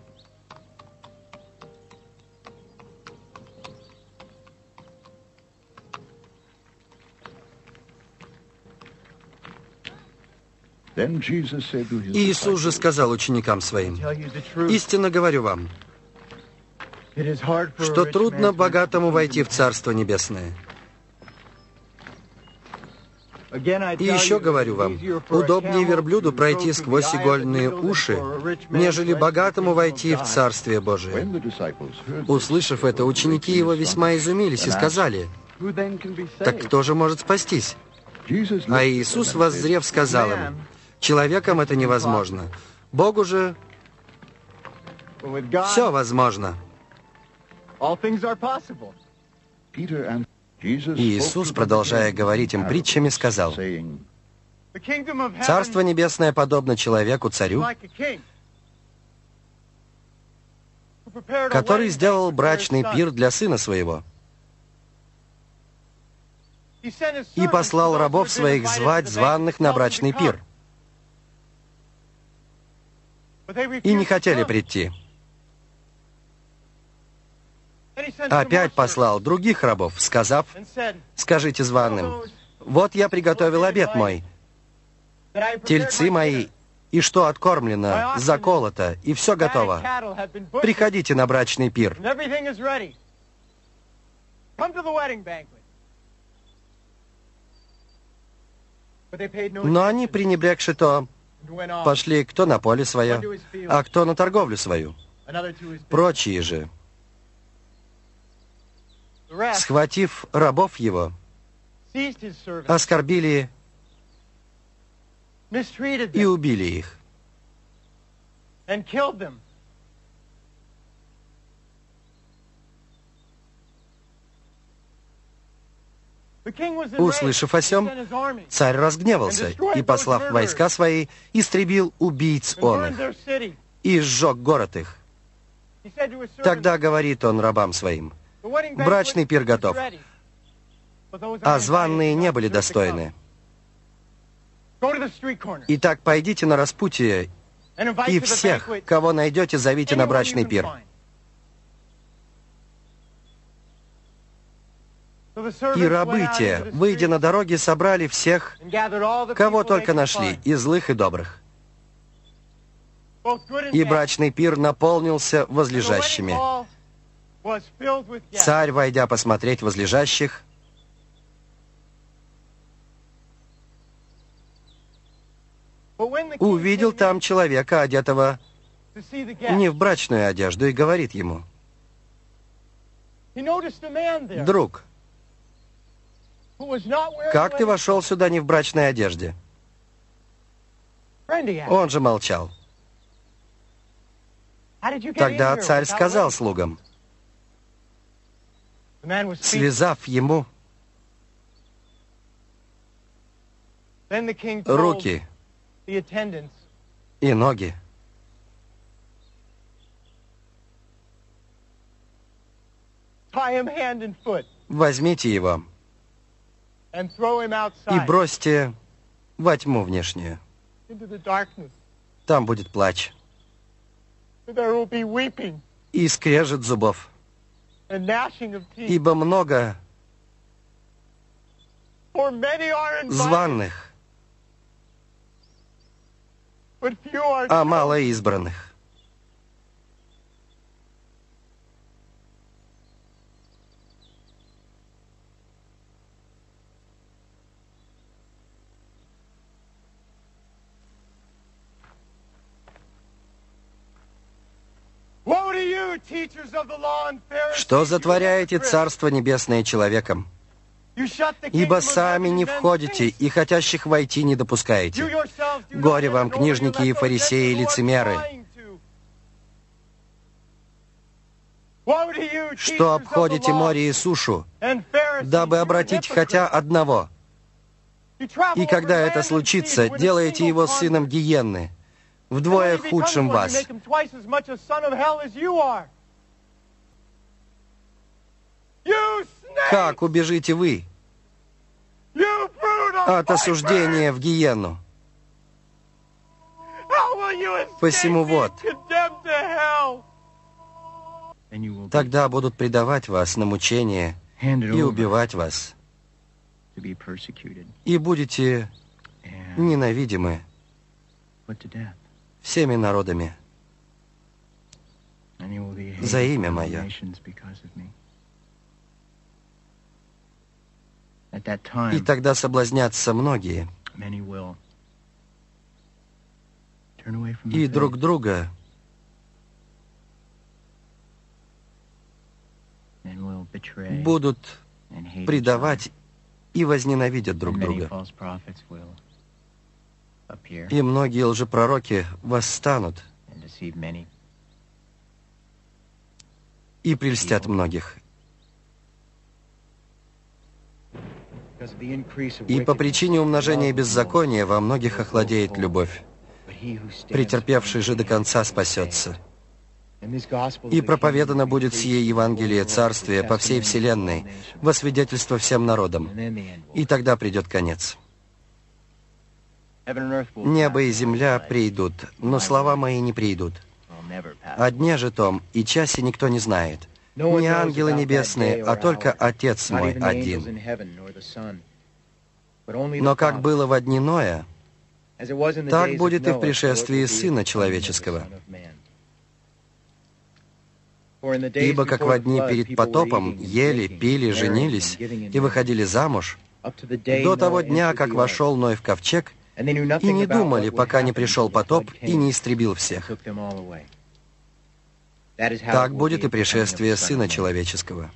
L: Иисус же сказал ученикам своим: «Истинно говорю вам, что трудно богатому войти в Царство Небесное. И еще говорю вам, удобнее верблюду пройти сквозь игольные уши, нежели богатому войти в Царствие Божие». Услышав это, ученики его весьма изумились и сказали: «Так кто же может спастись?» А Иисус, воззрев, сказал им: «Человеком это невозможно, Богу же все возможно». Иисус, продолжая говорить им притчами, сказал: «Царство Небесное подобно человеку-царю, который сделал брачный пир для сына своего, и послал рабов своих звать званых на брачный пир. И не хотели прийти. Опять послал других рабов, сказав: скажите званым: вот я приготовил обед мой, тельцы мои, и что откормлено, заколото, и все готово. Приходите на брачный пир. Но они, пренебрегши то, пошли кто на поле свое, а кто на торговлю свою. Прочие же, схватив рабов его, оскорбили и убили их. Услышав о сем, царь разгневался и, послав войска свои, истребил убийц он их и сжег город их. Тогда говорит он рабам своим: брачный пир готов, а званые не были достойны. Итак, пойдите на распутье, и всех, кого найдете, зовите на брачный пир. И рабы те, выйдя на дороги, собрали всех, кого только нашли, и злых, и добрых. И брачный пир наполнился возлежащими. Царь, войдя посмотреть возлежащих, увидел там человека, одетого не в брачную одежду, и говорит ему: «Друг, как ты вошел сюда не в брачной одежде?» Он же молчал. Тогда царь сказал слугам, связав ему руки и ноги, возьмите его и бросьте во тьму внешнюю. Там будет плач и скрежет зубов, ибо много званых, а мало избранных. Что затворяете Царство Небесное человеком? Ибо сами не входите, и хотящих войти не допускаете. Горе вам, книжники и фарисеи, и лицемеры! Что обходите море и сушу, дабы обратить хотя одного. И когда это случится, делаете его сыном гиенны, вдвое худшим вас. Как убежите вы от осуждения в гиенну? Посему вот, тогда будут предавать вас на мучение и убивать вас, и будете ненавидимы всеми народами за имя Мое. И тогда соблазнятся многие, и друг друга будут предавать и возненавидят друг друга. И многие лжепророки восстанут и прельстят многих. И по причине умножения беззакония во многих охладеет любовь. Претерпевший же до конца спасется. И проповедано будет сие Евангелие Царствия по всей вселенной, во свидетельство всем народам. И тогда придет конец. Небо и земля придут, но слова мои не придут. О дне же том и часе никто не знает. Не ангелы небесные, а только Отец мой один. Но как было во дни Ноя, так будет и в пришествии Сына Человеческого. Ибо как во дни перед потопом ели, пили, женились и выходили замуж, до того дня, как вошел Ной в ковчег, и не думали, пока не пришел потоп и не истребил всех. Так будет и пришествие Сына Человеческого.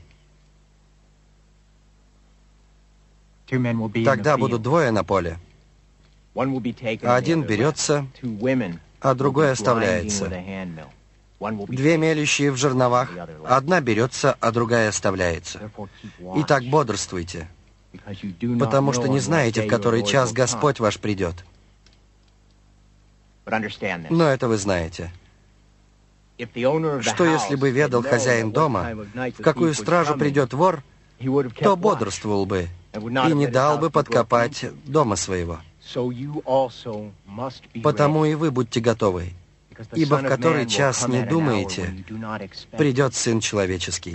L: Тогда будут двое на поле. Один берется, а другой оставляется. Две мелющие в жерновах, одна берется, а другая оставляется. Итак, бодрствуйте, потому что не знаете, в который час Господь ваш придет. Но это вы знаете. Что если бы ведал хозяин дома, в какую стражу придет вор, то бодрствовал бы и не дал бы подкопать дома своего. Потому и вы будьте готовы, ибо в который час не думаете, придет Сын Человеческий.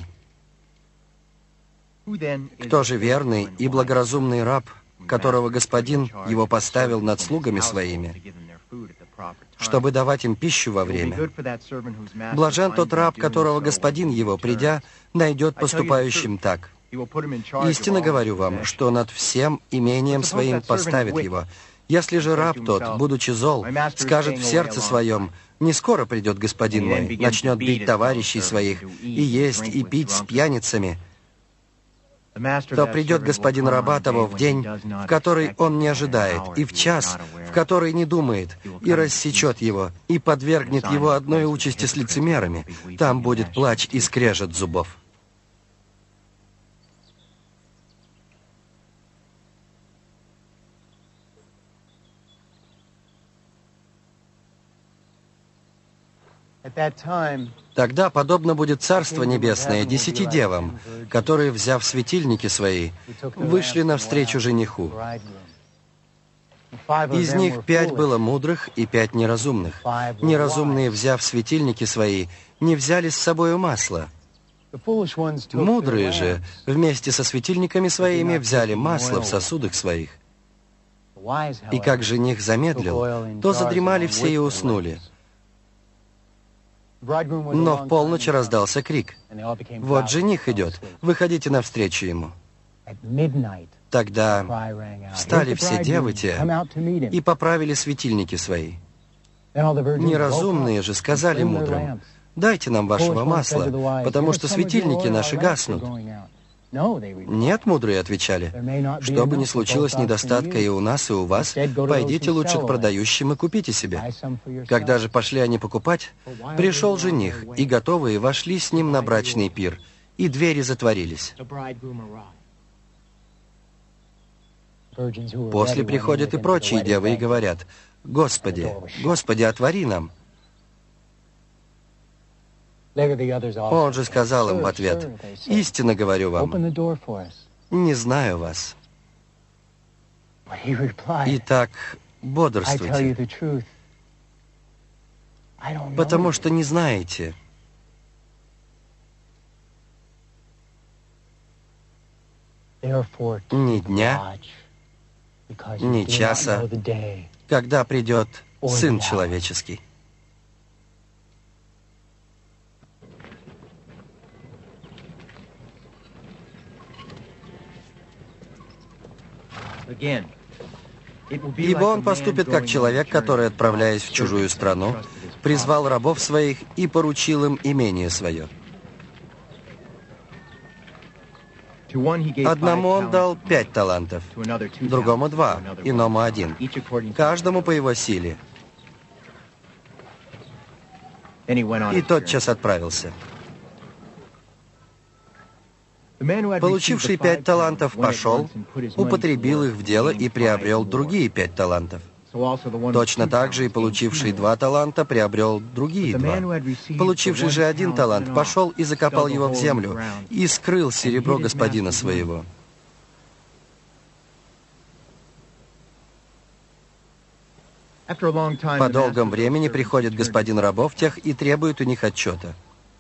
L: Кто же верный и благоразумный раб, которого Господин его поставил над слугами своими, чтобы давать им пищу во время? Блажен тот раб, которого Господин его, придя, найдет поступающим так. Истинно говорю вам, что над всем имением своим поставит его. Если же раб тот, будучи зол, скажет в сердце своем: «Не скоро придет господин мой», начнет бить товарищей своих, и есть, и пить с пьяницами, то придет господин раба того в день, в который он не ожидает, и в час, в который не думает, и рассечет его, и подвергнет его одной участи с лицемерами. Там будет плач и скрежет зубов. Тогда подобно будет Царство Небесное десяти девам, которые, взяв светильники свои, вышли навстречу жениху. Из них пять было мудрых и пять неразумных. Неразумные, взяв светильники свои, не взяли с собою масла. Мудрые же, вместе со светильниками своими, взяли масло в сосудах своих. И как жених замедлил, то задремали все и уснули. Но в полночь раздался крик: «Вот жених идет, выходите навстречу ему». Тогда встали все девы те и поправили светильники свои. Неразумные же сказали мудрым: «Дайте нам вашего масла, потому что светильники наши гаснут». Нет, мудрые отвечали. Что бы ни случилось недостатка и у нас, и у вас, пойдите лучше к продающим и купите себе. Когда же пошли они покупать, пришел жених, и готовые вошли с ним на брачный пир, и двери затворились. После приходят и прочие девы и говорят: «Господи, Господи, отвори нам». Он же сказал им в ответ: «Истинно говорю вам, не знаю вас. Итак, бодрствуйте, потому что не знаете, ни дня, ни часа, когда придет Сын Человеческий». Ибо он поступит как человек, который, отправляясь в чужую страну, призвал рабов своих и поручил им имение свое. Одному он дал пять талантов, другому два, иному один, каждому по его силе. И тотчас отправился. Получивший пять талантов пошел, употребил их в дело и приобрел другие пять талантов. Точно так же и получивший два таланта приобрел другие два. Получивший же один талант пошел и закопал его в землю, и скрыл серебро господина своего. По долгом времени приходит господин рабов тех и требует у них отчета.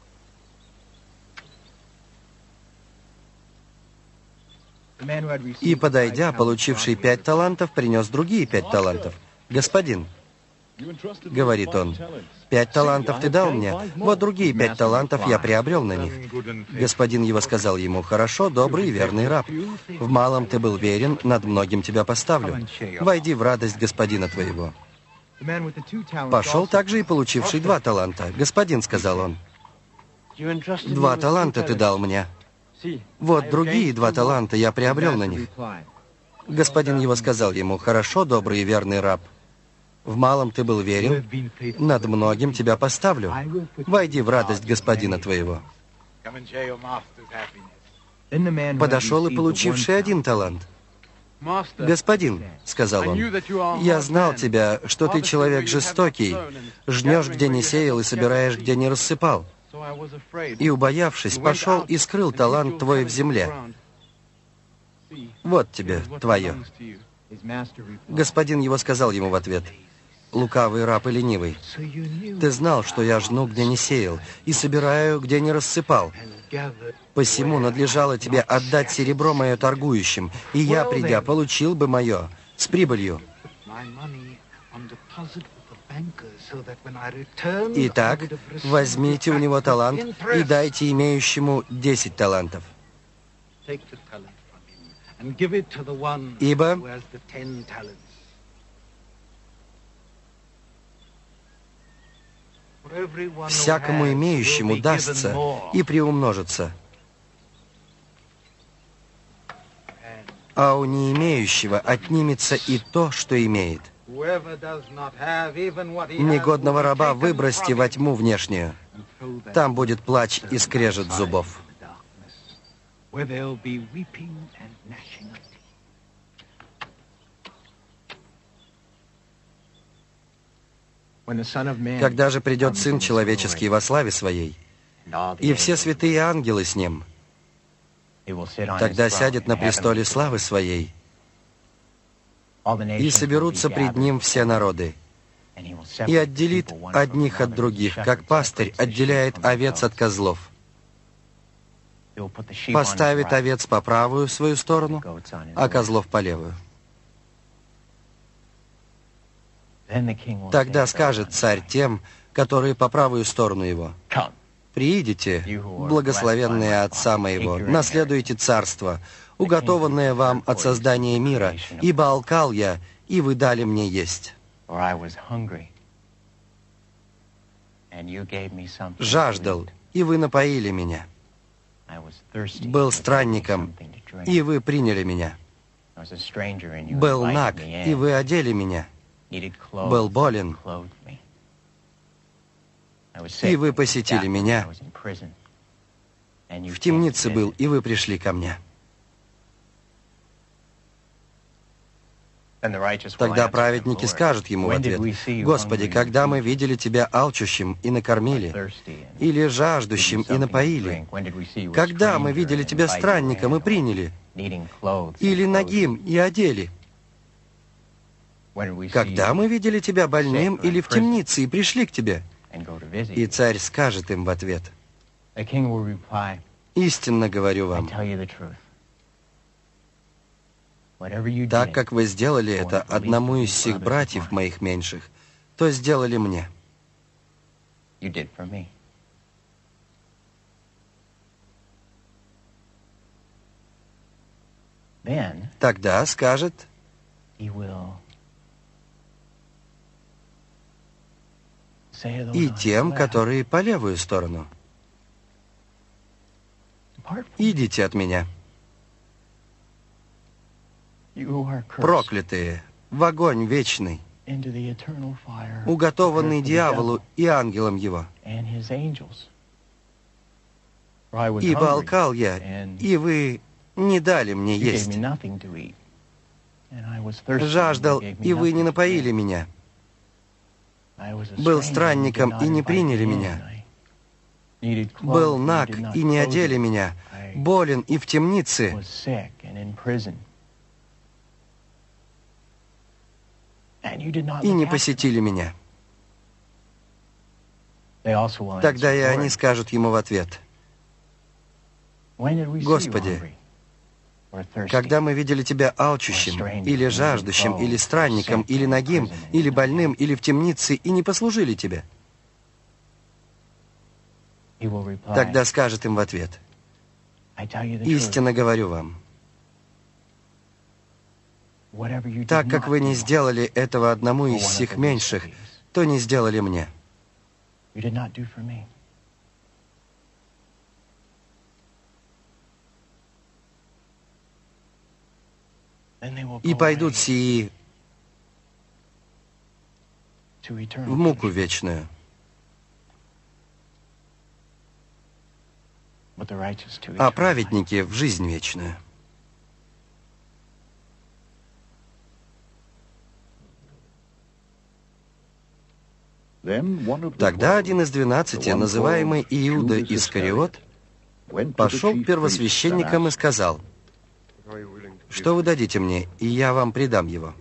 L: И, подойдя, получивший пять талантов, принес другие пять талантов. «Господин, — говорит он, — пять талантов ты дал мне, вот другие пять талантов я приобрел на них». Господин его сказал ему: «Хорошо, добрый и верный раб. В малом ты был верен, над многим тебя поставлю. Войди в радость господина твоего». Пошел также и получивший два таланта. «Господин, — сказал он, — два таланта ты дал мне. Вот другие два таланта я приобрел на них». Господин его сказал ему: «Хорошо, добрый и верный раб. В малом ты был верен, над многим тебя поставлю. Войди в радость господина твоего». Подошел и получивший один талант. «Господин, — сказал он, — я знал тебя, что ты человек жестокий, жнешь, где не сеял, и собираешь, где не рассыпал. И, убоявшись, пошел и скрыл талант твой в земле. Вот тебе твое». Господин его сказал ему в ответ: «Лукавый раб и ленивый, ты знал, что я жну, где не сеял, и собираю, где не рассыпал. Посему надлежало тебе отдать серебро мое торгующим, и я, придя, получил бы мое с прибылью. Итак, возьмите у него талант и дайте имеющему десять талантов. Ибо всякому имеющему дастся и приумножится, а у не имеющего отнимется и то, что имеет. Негодного раба выбросьте во тьму внешнюю. Там будет плач и скрежет зубов». Когда же придет Сын Человеческий во славе Своей, и все святые ангелы с Ним, тогда сядет на престоле славы Своей, и соберутся пред Ним все народы, и отделит одних от других, как пастырь отделяет овец от козлов. Поставит овец по правую свою сторону, а козлов по левую. Тогда скажет царь тем, которые по правую сторону его: «Приидите, благословенные Отца моего, наследуйте царство, уготованное вам от создания мира, ибо алкал я, и вы дали мне есть. Жаждал, и вы напоили меня. Был странником, и вы приняли меня. Был наг, и вы одели меня. Был болен, и вы посетили меня. В темнице был, и вы пришли ко мне. Тогда праведники скажут ему в ответ: «Господи, когда мы видели Тебя алчущим и накормили, или жаждущим и напоили? Когда мы видели Тебя странником и приняли, или нагим и одели? Когда мы видели Тебя больным или в темнице и пришли к Тебе?» И царь скажет им в ответ: «Истинно говорю вам, так как вы сделали это одному из сих братьев моих меньших, то сделали мне». Тогда скажет: и тем, которые по левую сторону: «Идите от меня, проклятые, в огонь вечный, уготованный дьяволу и ангелам его. Ибо алкал я, и вы не дали мне есть. Жаждал, и вы не напоили меня. Был странником, и не приняли меня. Был наг, и не одели меня. Болен и в темнице, и не посетили меня». Тогда и они скажут ему в ответ: «Господи, когда мы видели Тебя алчущим, или жаждущим, или странником, или нагим, или больным, или в темнице, и не послужили Тебе?» Тогда скажет им в ответ: «Истинно говорю вам, так как вы не сделали этого одному из сих меньших, то не сделали мне». И пойдут сии в муку вечную, а праведники в жизнь вечную. Тогда один из двенадцати, называемый Иуда Искариот, пошел к первосвященникам и сказал: «Что вы дадите мне, и я вам предам его?»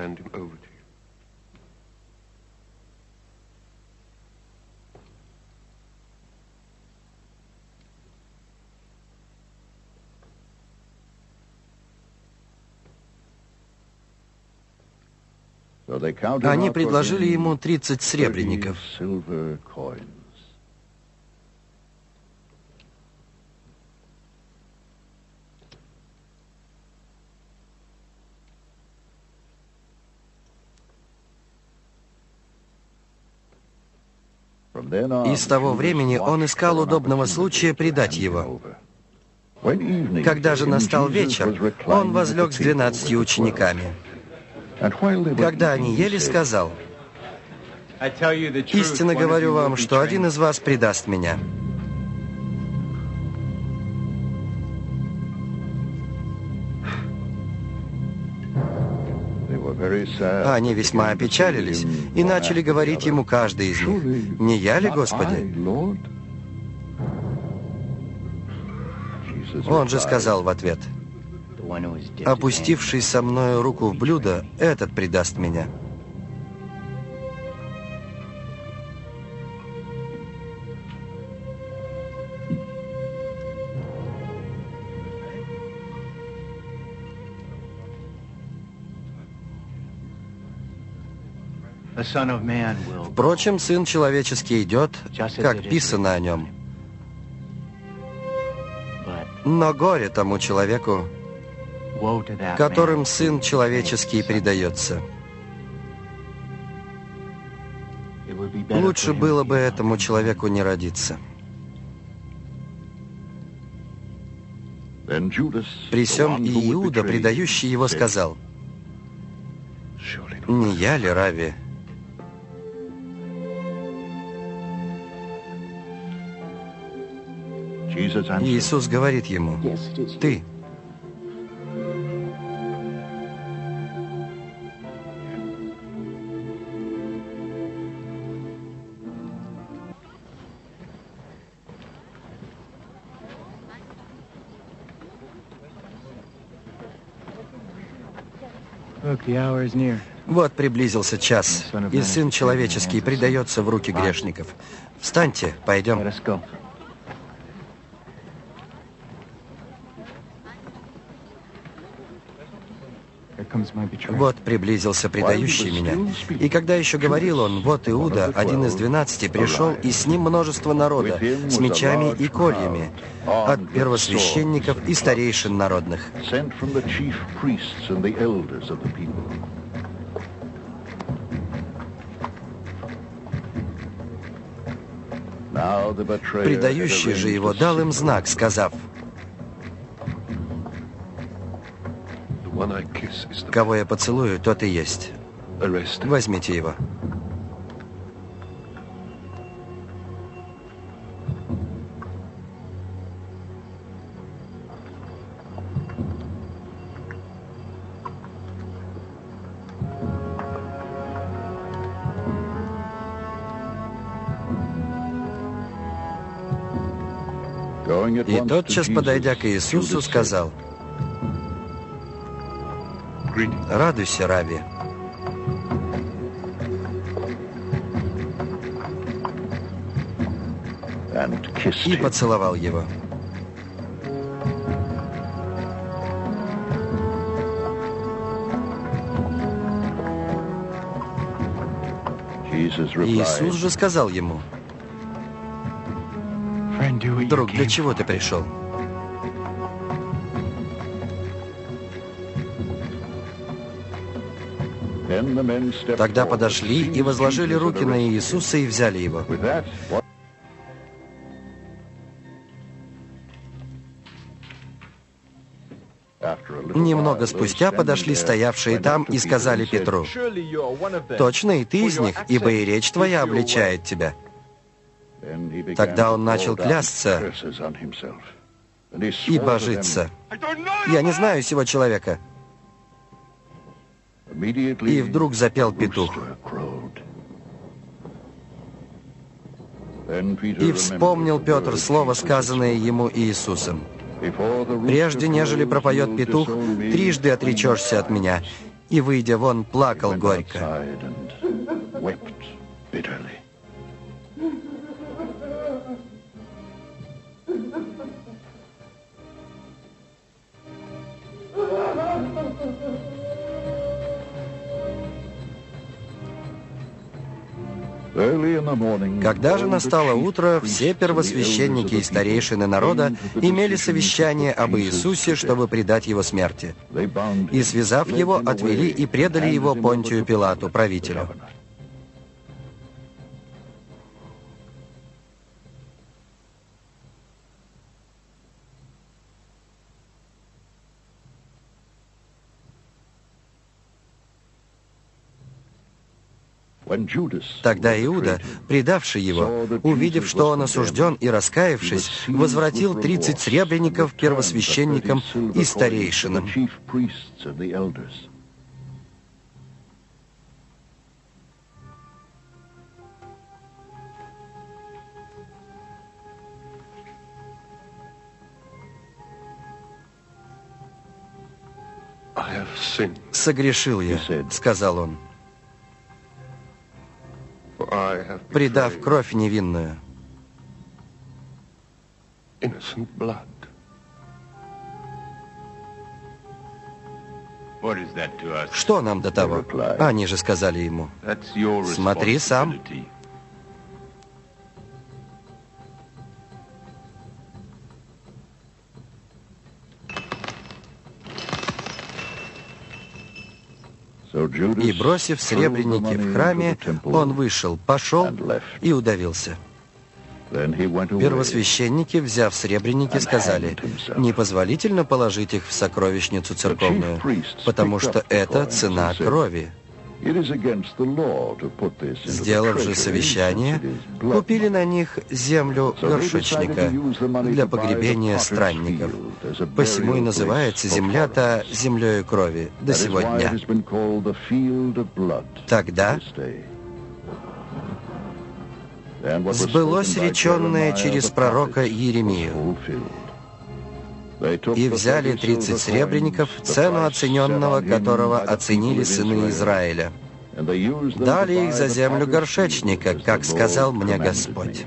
L: Они предложили ему тридцать сребреников. И с того времени он искал удобного случая предать его. Когда же настал вечер, он возлег с двенадцатью учениками. Когда они ели, сказал: «Истинно говорю вам, что один из вас предаст меня». Они весьма опечалились и начали говорить ему каждый из них: «Не я ли, Господи?» Он же сказал в ответ: «Опустивший со мною руку в блюдо, этот предаст меня». Впрочем, Сын Человеческий идет, как писано о нем. Но горе тому человеку, которым Сын Человеческий предается. Лучше было бы этому человеку не родиться. При сём и Иуда, предающий его, сказал: «Не я ли, Равви?» Иисус говорит ему: «Ты». Вот приблизился час, и Сын Человеческий предается в руки грешников. Встаньте, пойдем. Вот приблизился предающий меня. И когда еще говорил он, вот Иуда, один из двенадцати, пришел, и с ним множество народа, с мечами и кольями, от первосвященников и старейшин народных. Предающий же его дал им знак, сказав: «Кого я поцелую, тот и есть. Возьмите его». И тотчас, подойдя к Иисусу, сказал: «Радуйся, Равви». И поцеловал его. Иисус же сказал ему: «Друг, для чего ты пришел?» Тогда подошли и возложили руки на Иисуса и взяли его. Немного спустя подошли стоявшие там и сказали Петру: «Точно и ты из них, ибо и речь твоя обличает тебя». Тогда он начал клясться и божиться: «Я не знаю сего человека». И вдруг запел петух. И вспомнил Петр слово, сказанное ему Иисусом: «Прежде, нежели пропоет петух, трижды отречешься от меня». И, выйдя вон, плакал горько. Когда же настало утро, все первосвященники и старейшины народа имели совещание об Иисусе, чтобы предать его смерти. И, связав его, отвели и предали его Понтию Пилату, правителю. Тогда Иуда, предавший его, увидев, что он осужден, и раскаявшись, возвратил тридцать сребреников первосвященникам и старейшинам. «Согрешил я», — сказал он, «предав кровь невинную». Что нам до того? Они же сказали ему: «Смотри сам». И, бросив сребреники в храме, он вышел, пошел и удавился. Первосвященники, взяв сребреники, сказали: «Непозволительно положить их в сокровищницу церковную, потому что это цена крови». Сделав же совещание, купили на них землю горшечника для погребения странников. Посему и называется земля-то землею крови до сего дня. Тогда сбылось реченное через пророка Иеремию. «И взяли тридцать сребреников, цену оцененного которого оценили сыны Израиля. Дали их за землю горшечника, как сказал мне Господь».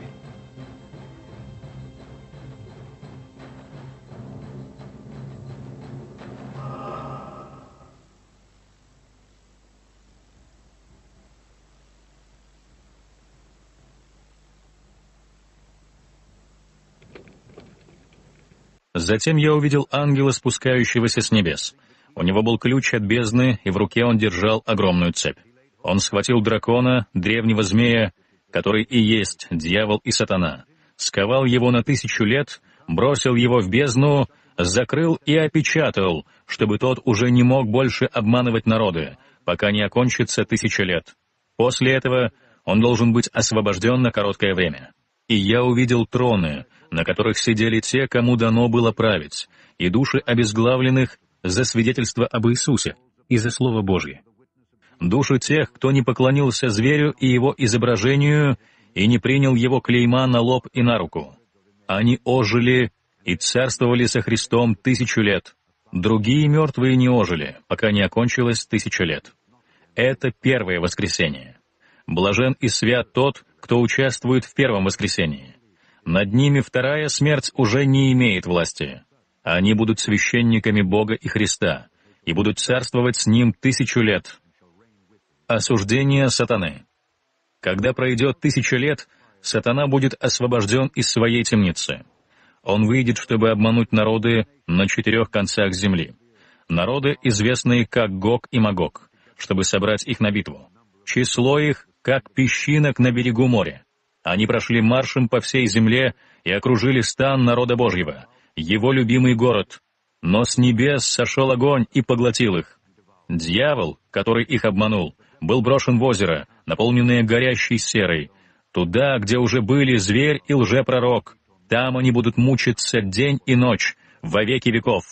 M: Затем я увидел ангела, спускающегося с небес. У него был ключ от бездны, и в руке он держал огромную цепь. Он схватил дракона, древнего змея, который и есть дьявол и сатана, сковал его на тысячу лет, бросил его в бездну, закрыл и опечатал, чтобы тот уже не мог больше обманывать народы, пока не окончится тысяча лет. После этого он должен быть освобожден на короткое время. И я увидел троны, на которых сидели те, кому дано было править, и души обезглавленных за свидетельство об Иисусе и за Слово Божье. Души тех, кто не поклонился зверю и его изображению и не принял его клейма на лоб и на руку. Они ожили и царствовали со Христом тысячу лет. Другие мертвые не ожили, пока не окончилось тысяча лет. Это первое воскресение. Блажен и свят тот, кто участвует в первом воскресении. Над ними вторая смерть уже не имеет власти. Они будут священниками Бога и Христа и будут царствовать с Ним тысячу лет. Осуждение сатаны. Когда пройдет тысяча лет, сатана будет освобожден из своей темницы. Он выйдет, чтобы обмануть народы на четырех концах земли. Народы, известные как Гог и Магог, чтобы собрать их на битву. Число их, как песчинок на берегу моря. Они прошли маршем по всей земле и окружили стан народа Божьего, его любимый город. Но с небес сошел огонь и поглотил их. Дьявол, который их обманул, был брошен в озеро, наполненное горящей серой, туда, где уже были зверь и лжепророк. Там они будут мучиться день и ночь, во веки веков.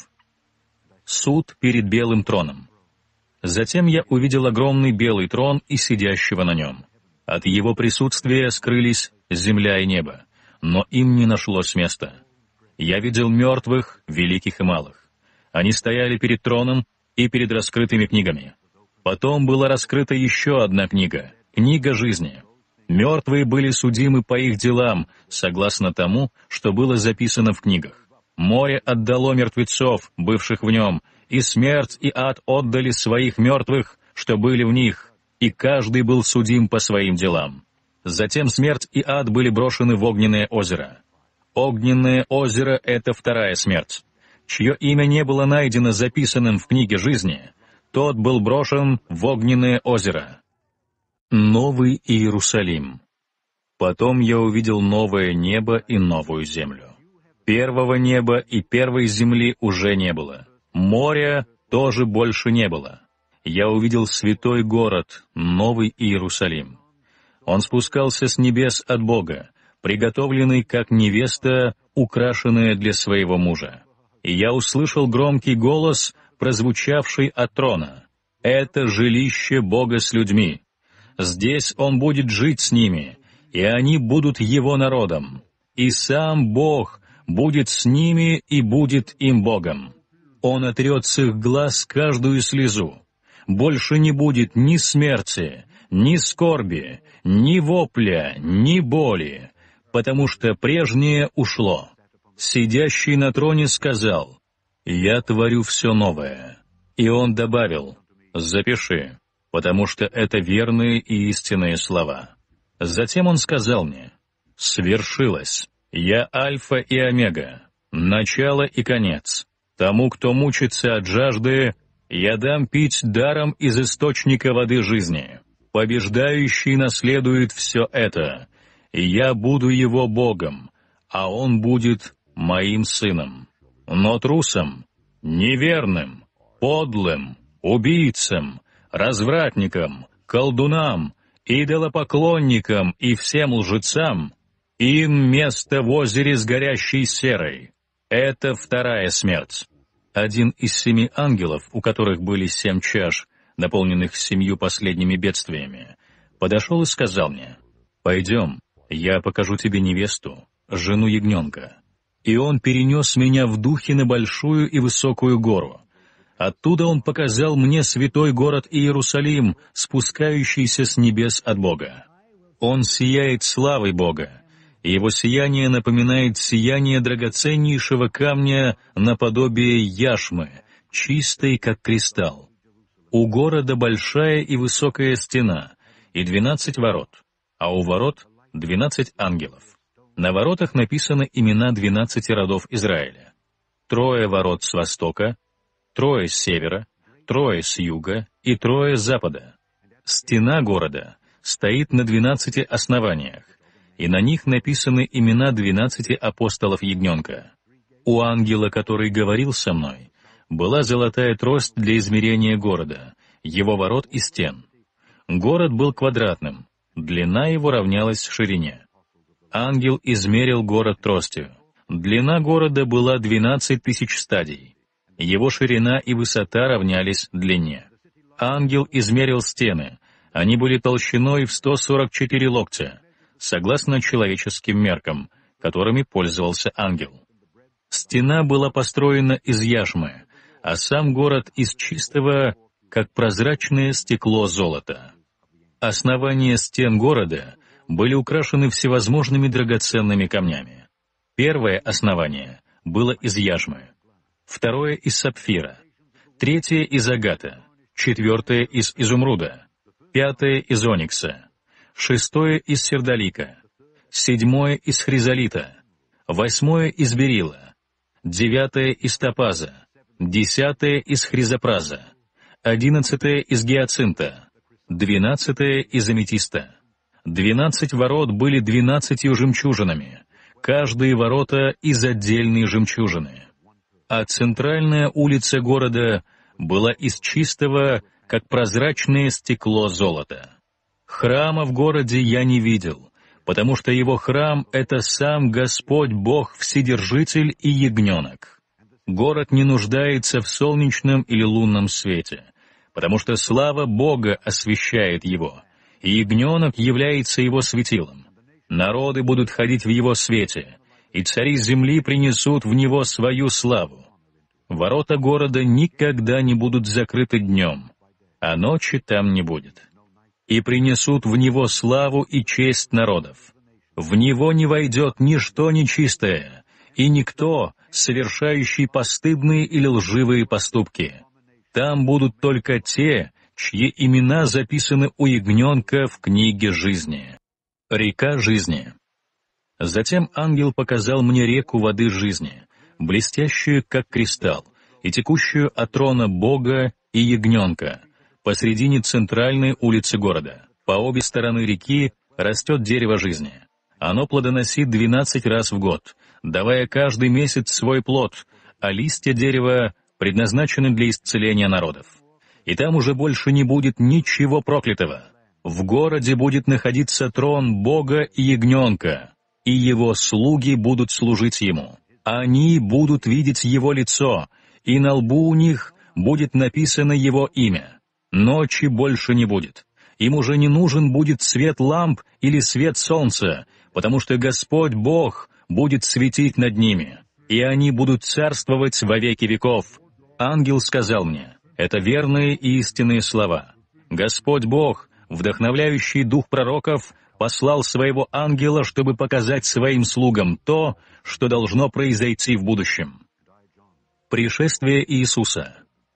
M: Суд перед белым троном. Затем я увидел огромный белый трон и сидящего на нем. От его присутствия скрылись земля и небо, но им не нашлось места. Я видел мертвых, великих и малых. Они стояли перед троном и перед раскрытыми книгами. Потом была раскрыта еще одна книга — книга жизни. Мертвые были судимы по их делам, согласно тому, что было записано в книгах. Море отдало мертвецов, бывших в нем, и смерть и ад отдали своих мертвых, что были в них, и каждый был судим по своим делам. Затем смерть и ад были брошены в огненное озеро. Огненное озеро — это вторая смерть. Чье имя не было найдено записанным в книге жизни, тот был брошен в огненное озеро. Новый Иерусалим. Потом я увидел новое небо и новую землю. Первого неба и первой земли уже не было. Моря тоже больше не было. Я увидел святой город, Новый Иерусалим. Он спускался с небес от Бога, приготовленный как невеста, украшенная для своего мужа. И я услышал громкий голос, прозвучавший от трона. «Это жилище Бога с людьми. Здесь Он будет жить с ними, и они будут Его народом. И сам Бог будет с ними и будет им Богом. Он отрет с их глаз каждую слезу. Больше не будет ни смерти, ни скорби, ни вопля, ни боли, потому что прежнее ушло». Сидящий на троне сказал: «Я творю все новое». И он добавил: «Запиши, потому что это верные и истинные слова». Затем он сказал мне: «Свершилось. Я Альфа и Омега, начало и конец. Тому, кто мучится от жажды, я дам пить даром из источника воды жизни. Побеждающий наследует все это, и я буду его Богом, а он будет моим сыном. Но трусом, неверным, подлым, убийцам, развратникам, колдунам, идолопоклонникам и всем лжецам им место в озере с горящей серой. Это вторая смерть. Один из семи ангелов, у которых были семь чаш, наполненных семью последними бедствиями, подошел и сказал мне: «Пойдем, я покажу тебе невесту, жену ягненка». И он перенес меня в духе на большую и высокую гору. Оттуда он показал мне святой город Иерусалим, спускающийся с небес от Бога. Он сияет славой Бога, и его сияние напоминает сияние драгоценнейшего камня наподобие яшмы, чистой, как кристалл. У города большая и высокая стена, и двенадцать ворот, а у ворот двенадцать ангелов. На воротах написаны имена двенадцати родов Израиля. Трое ворот с востока, трое с севера, трое с юга и трое с запада. Стена города стоит на двенадцати основаниях, и на них написаны имена двенадцати апостолов ягненка. У ангела, который говорил со мной, была золотая трость для измерения города, его ворот и стен. Город был квадратным, длина его равнялась ширине. Ангел измерил город тростью. Длина города была двенадцать тысяч стадий. Его ширина и высота равнялись длине. Ангел измерил стены. Они были толщиной в сто сорок четыре локтя, согласно человеческим меркам, которыми пользовался ангел. Стена была построена из яшмы, а сам город из чистого, как прозрачное стекло, золота. Основания стен города были украшены всевозможными драгоценными камнями. Первое основание было из яшмы, второе — из сапфира, третье — из агата, четвертое — из изумруда, пятое — из оникса, шестое — из сердолика, седьмое — из хризолита, восьмое — из берила, девятое — из топаза, десятое — из хризопраза, одиннадцатое — из гиацинта, двенадцатое — из аметиста. Двенадцать ворот были двенадцатью жемчужинами, каждые ворота из отдельной жемчужины. А центральная улица города была из чистого, как прозрачное стекло, золота. Храма в городе я не видел, потому что его храм — это сам Господь Бог Вседержитель и ягненок. Город не нуждается в солнечном или лунном свете, потому что слава Бога освещает его, и ягненок является его светилом. Народы будут ходить в его свете, и цари земли принесут в него свою славу. Ворота города никогда не будут закрыты днем, а ночи там не будет. И принесут в него славу и честь народов. В него не войдет ничто нечистое, и никто, совершающий постыдные или лживые поступки. Там будут только те, чьи имена записаны у ягненка в книге жизни. Река жизни. Затем ангел показал мне реку воды жизни, блестящую, как кристалл, и текущую от трона Бога и ягненка, посредине центральной улицы города. По обе стороны реки растет дерево жизни. Оно плодоносит двенадцать раз в год, давая каждый месяц свой плод, а листья дерева предназначены для исцеления народов. И там уже больше не будет ничего проклятого. В городе будет находиться трон Бога и ягненка, и его слуги будут служить ему. Они будут видеть его лицо, и на лбу у них будет написано его имя. Ночи больше не будет. Им уже не нужен будет свет ламп или свет солнца, потому что Господь Бог будет светить над ними, и они будут царствовать во веки веков. Ангел сказал мне: это верные и истинные слова. Господь Бог, вдохновляющий дух пророков, послал своего ангела, чтобы показать своим слугам то, что должно произойти в будущем. Пришествие Иисуса.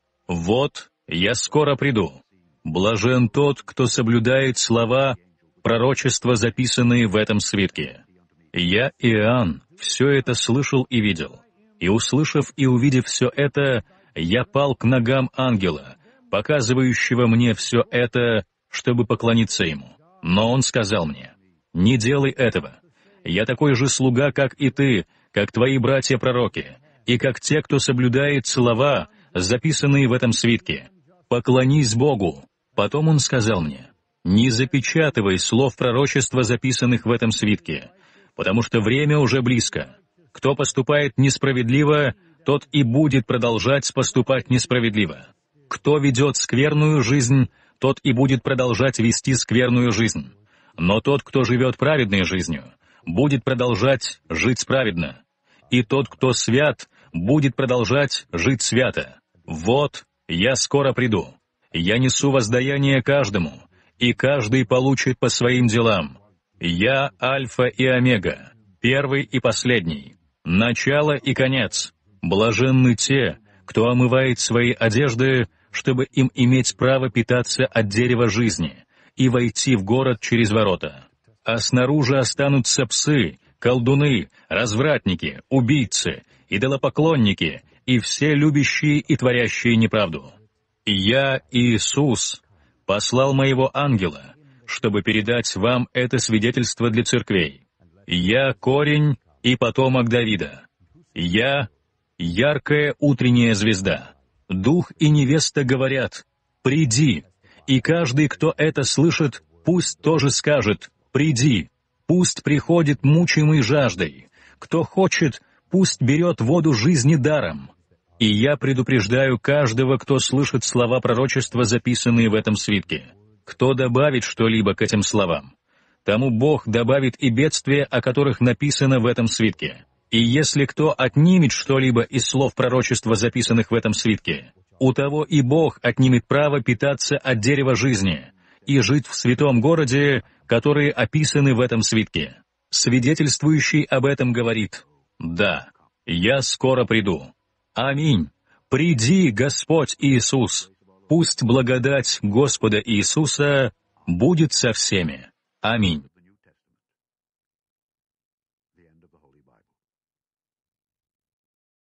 M: «Вот, я скоро приду. Блажен тот, кто соблюдает слова, пророчества, записанные в этом свитке». Я, Иоанн, все это слышал и видел. И, услышав и увидев все это, я пал к ногам ангела, показывающего мне все это, чтобы поклониться ему. Но он сказал мне: не делай этого. Я такой же слуга, как и ты, как твои братья-пророки, и как те, кто соблюдает слова, записанные в этом свитке. Поклонись Богу». Потом он сказал мне: «Не запечатывай слов пророчества, записанных в этом свитке, потому что время уже близко. Кто поступает несправедливо, тот и будет продолжать поступать несправедливо. Кто ведет скверную жизнь, тот и будет продолжать вести скверную жизнь. Но тот, кто живет праведной жизнью, будет продолжать жить праведно. И тот, кто свят, будет продолжать жить свято. Вот, я скоро приду. Я несу воздаяние каждому, и каждый получит по своим делам. Я Альфа и Омега, первый и последний, начало и конец. Блаженны те, кто омывает свои одежды, чтобы им иметь право питаться от дерева жизни и войти в город через ворота. А снаружи останутся псы, колдуны, развратники, убийцы, идолопоклонники и все любящие и творящие неправду. И я, Иисус, послал моего ангела, чтобы передать вам это свидетельство для церквей. Я корень и потомок Давида. Я — яркая утренняя звезда. Дух и невеста говорят: «Приди». И каждый, кто это слышит, пусть тоже скажет: «Приди». Пусть приходит мучимый жаждой. Кто хочет, пусть берет воду жизни даром. И я предупреждаю каждого, кто слышит слова пророчества, записанные в этом свитке. Кто добавит что-либо к этим словам, тому Бог добавит и бедствия, о которых написано в этом свитке. И если кто отнимет что-либо из слов пророчества, записанных в этом свитке, у того и Бог отнимет право питаться от дерева жизни и жить в святом городе, которые описаны в этом свитке. Свидетельствующий об этом говорит: «Да, я скоро приду». Аминь. Приди, Господь Иисус. Пусть благодать Господа Иисуса будет со всеми. Аминь.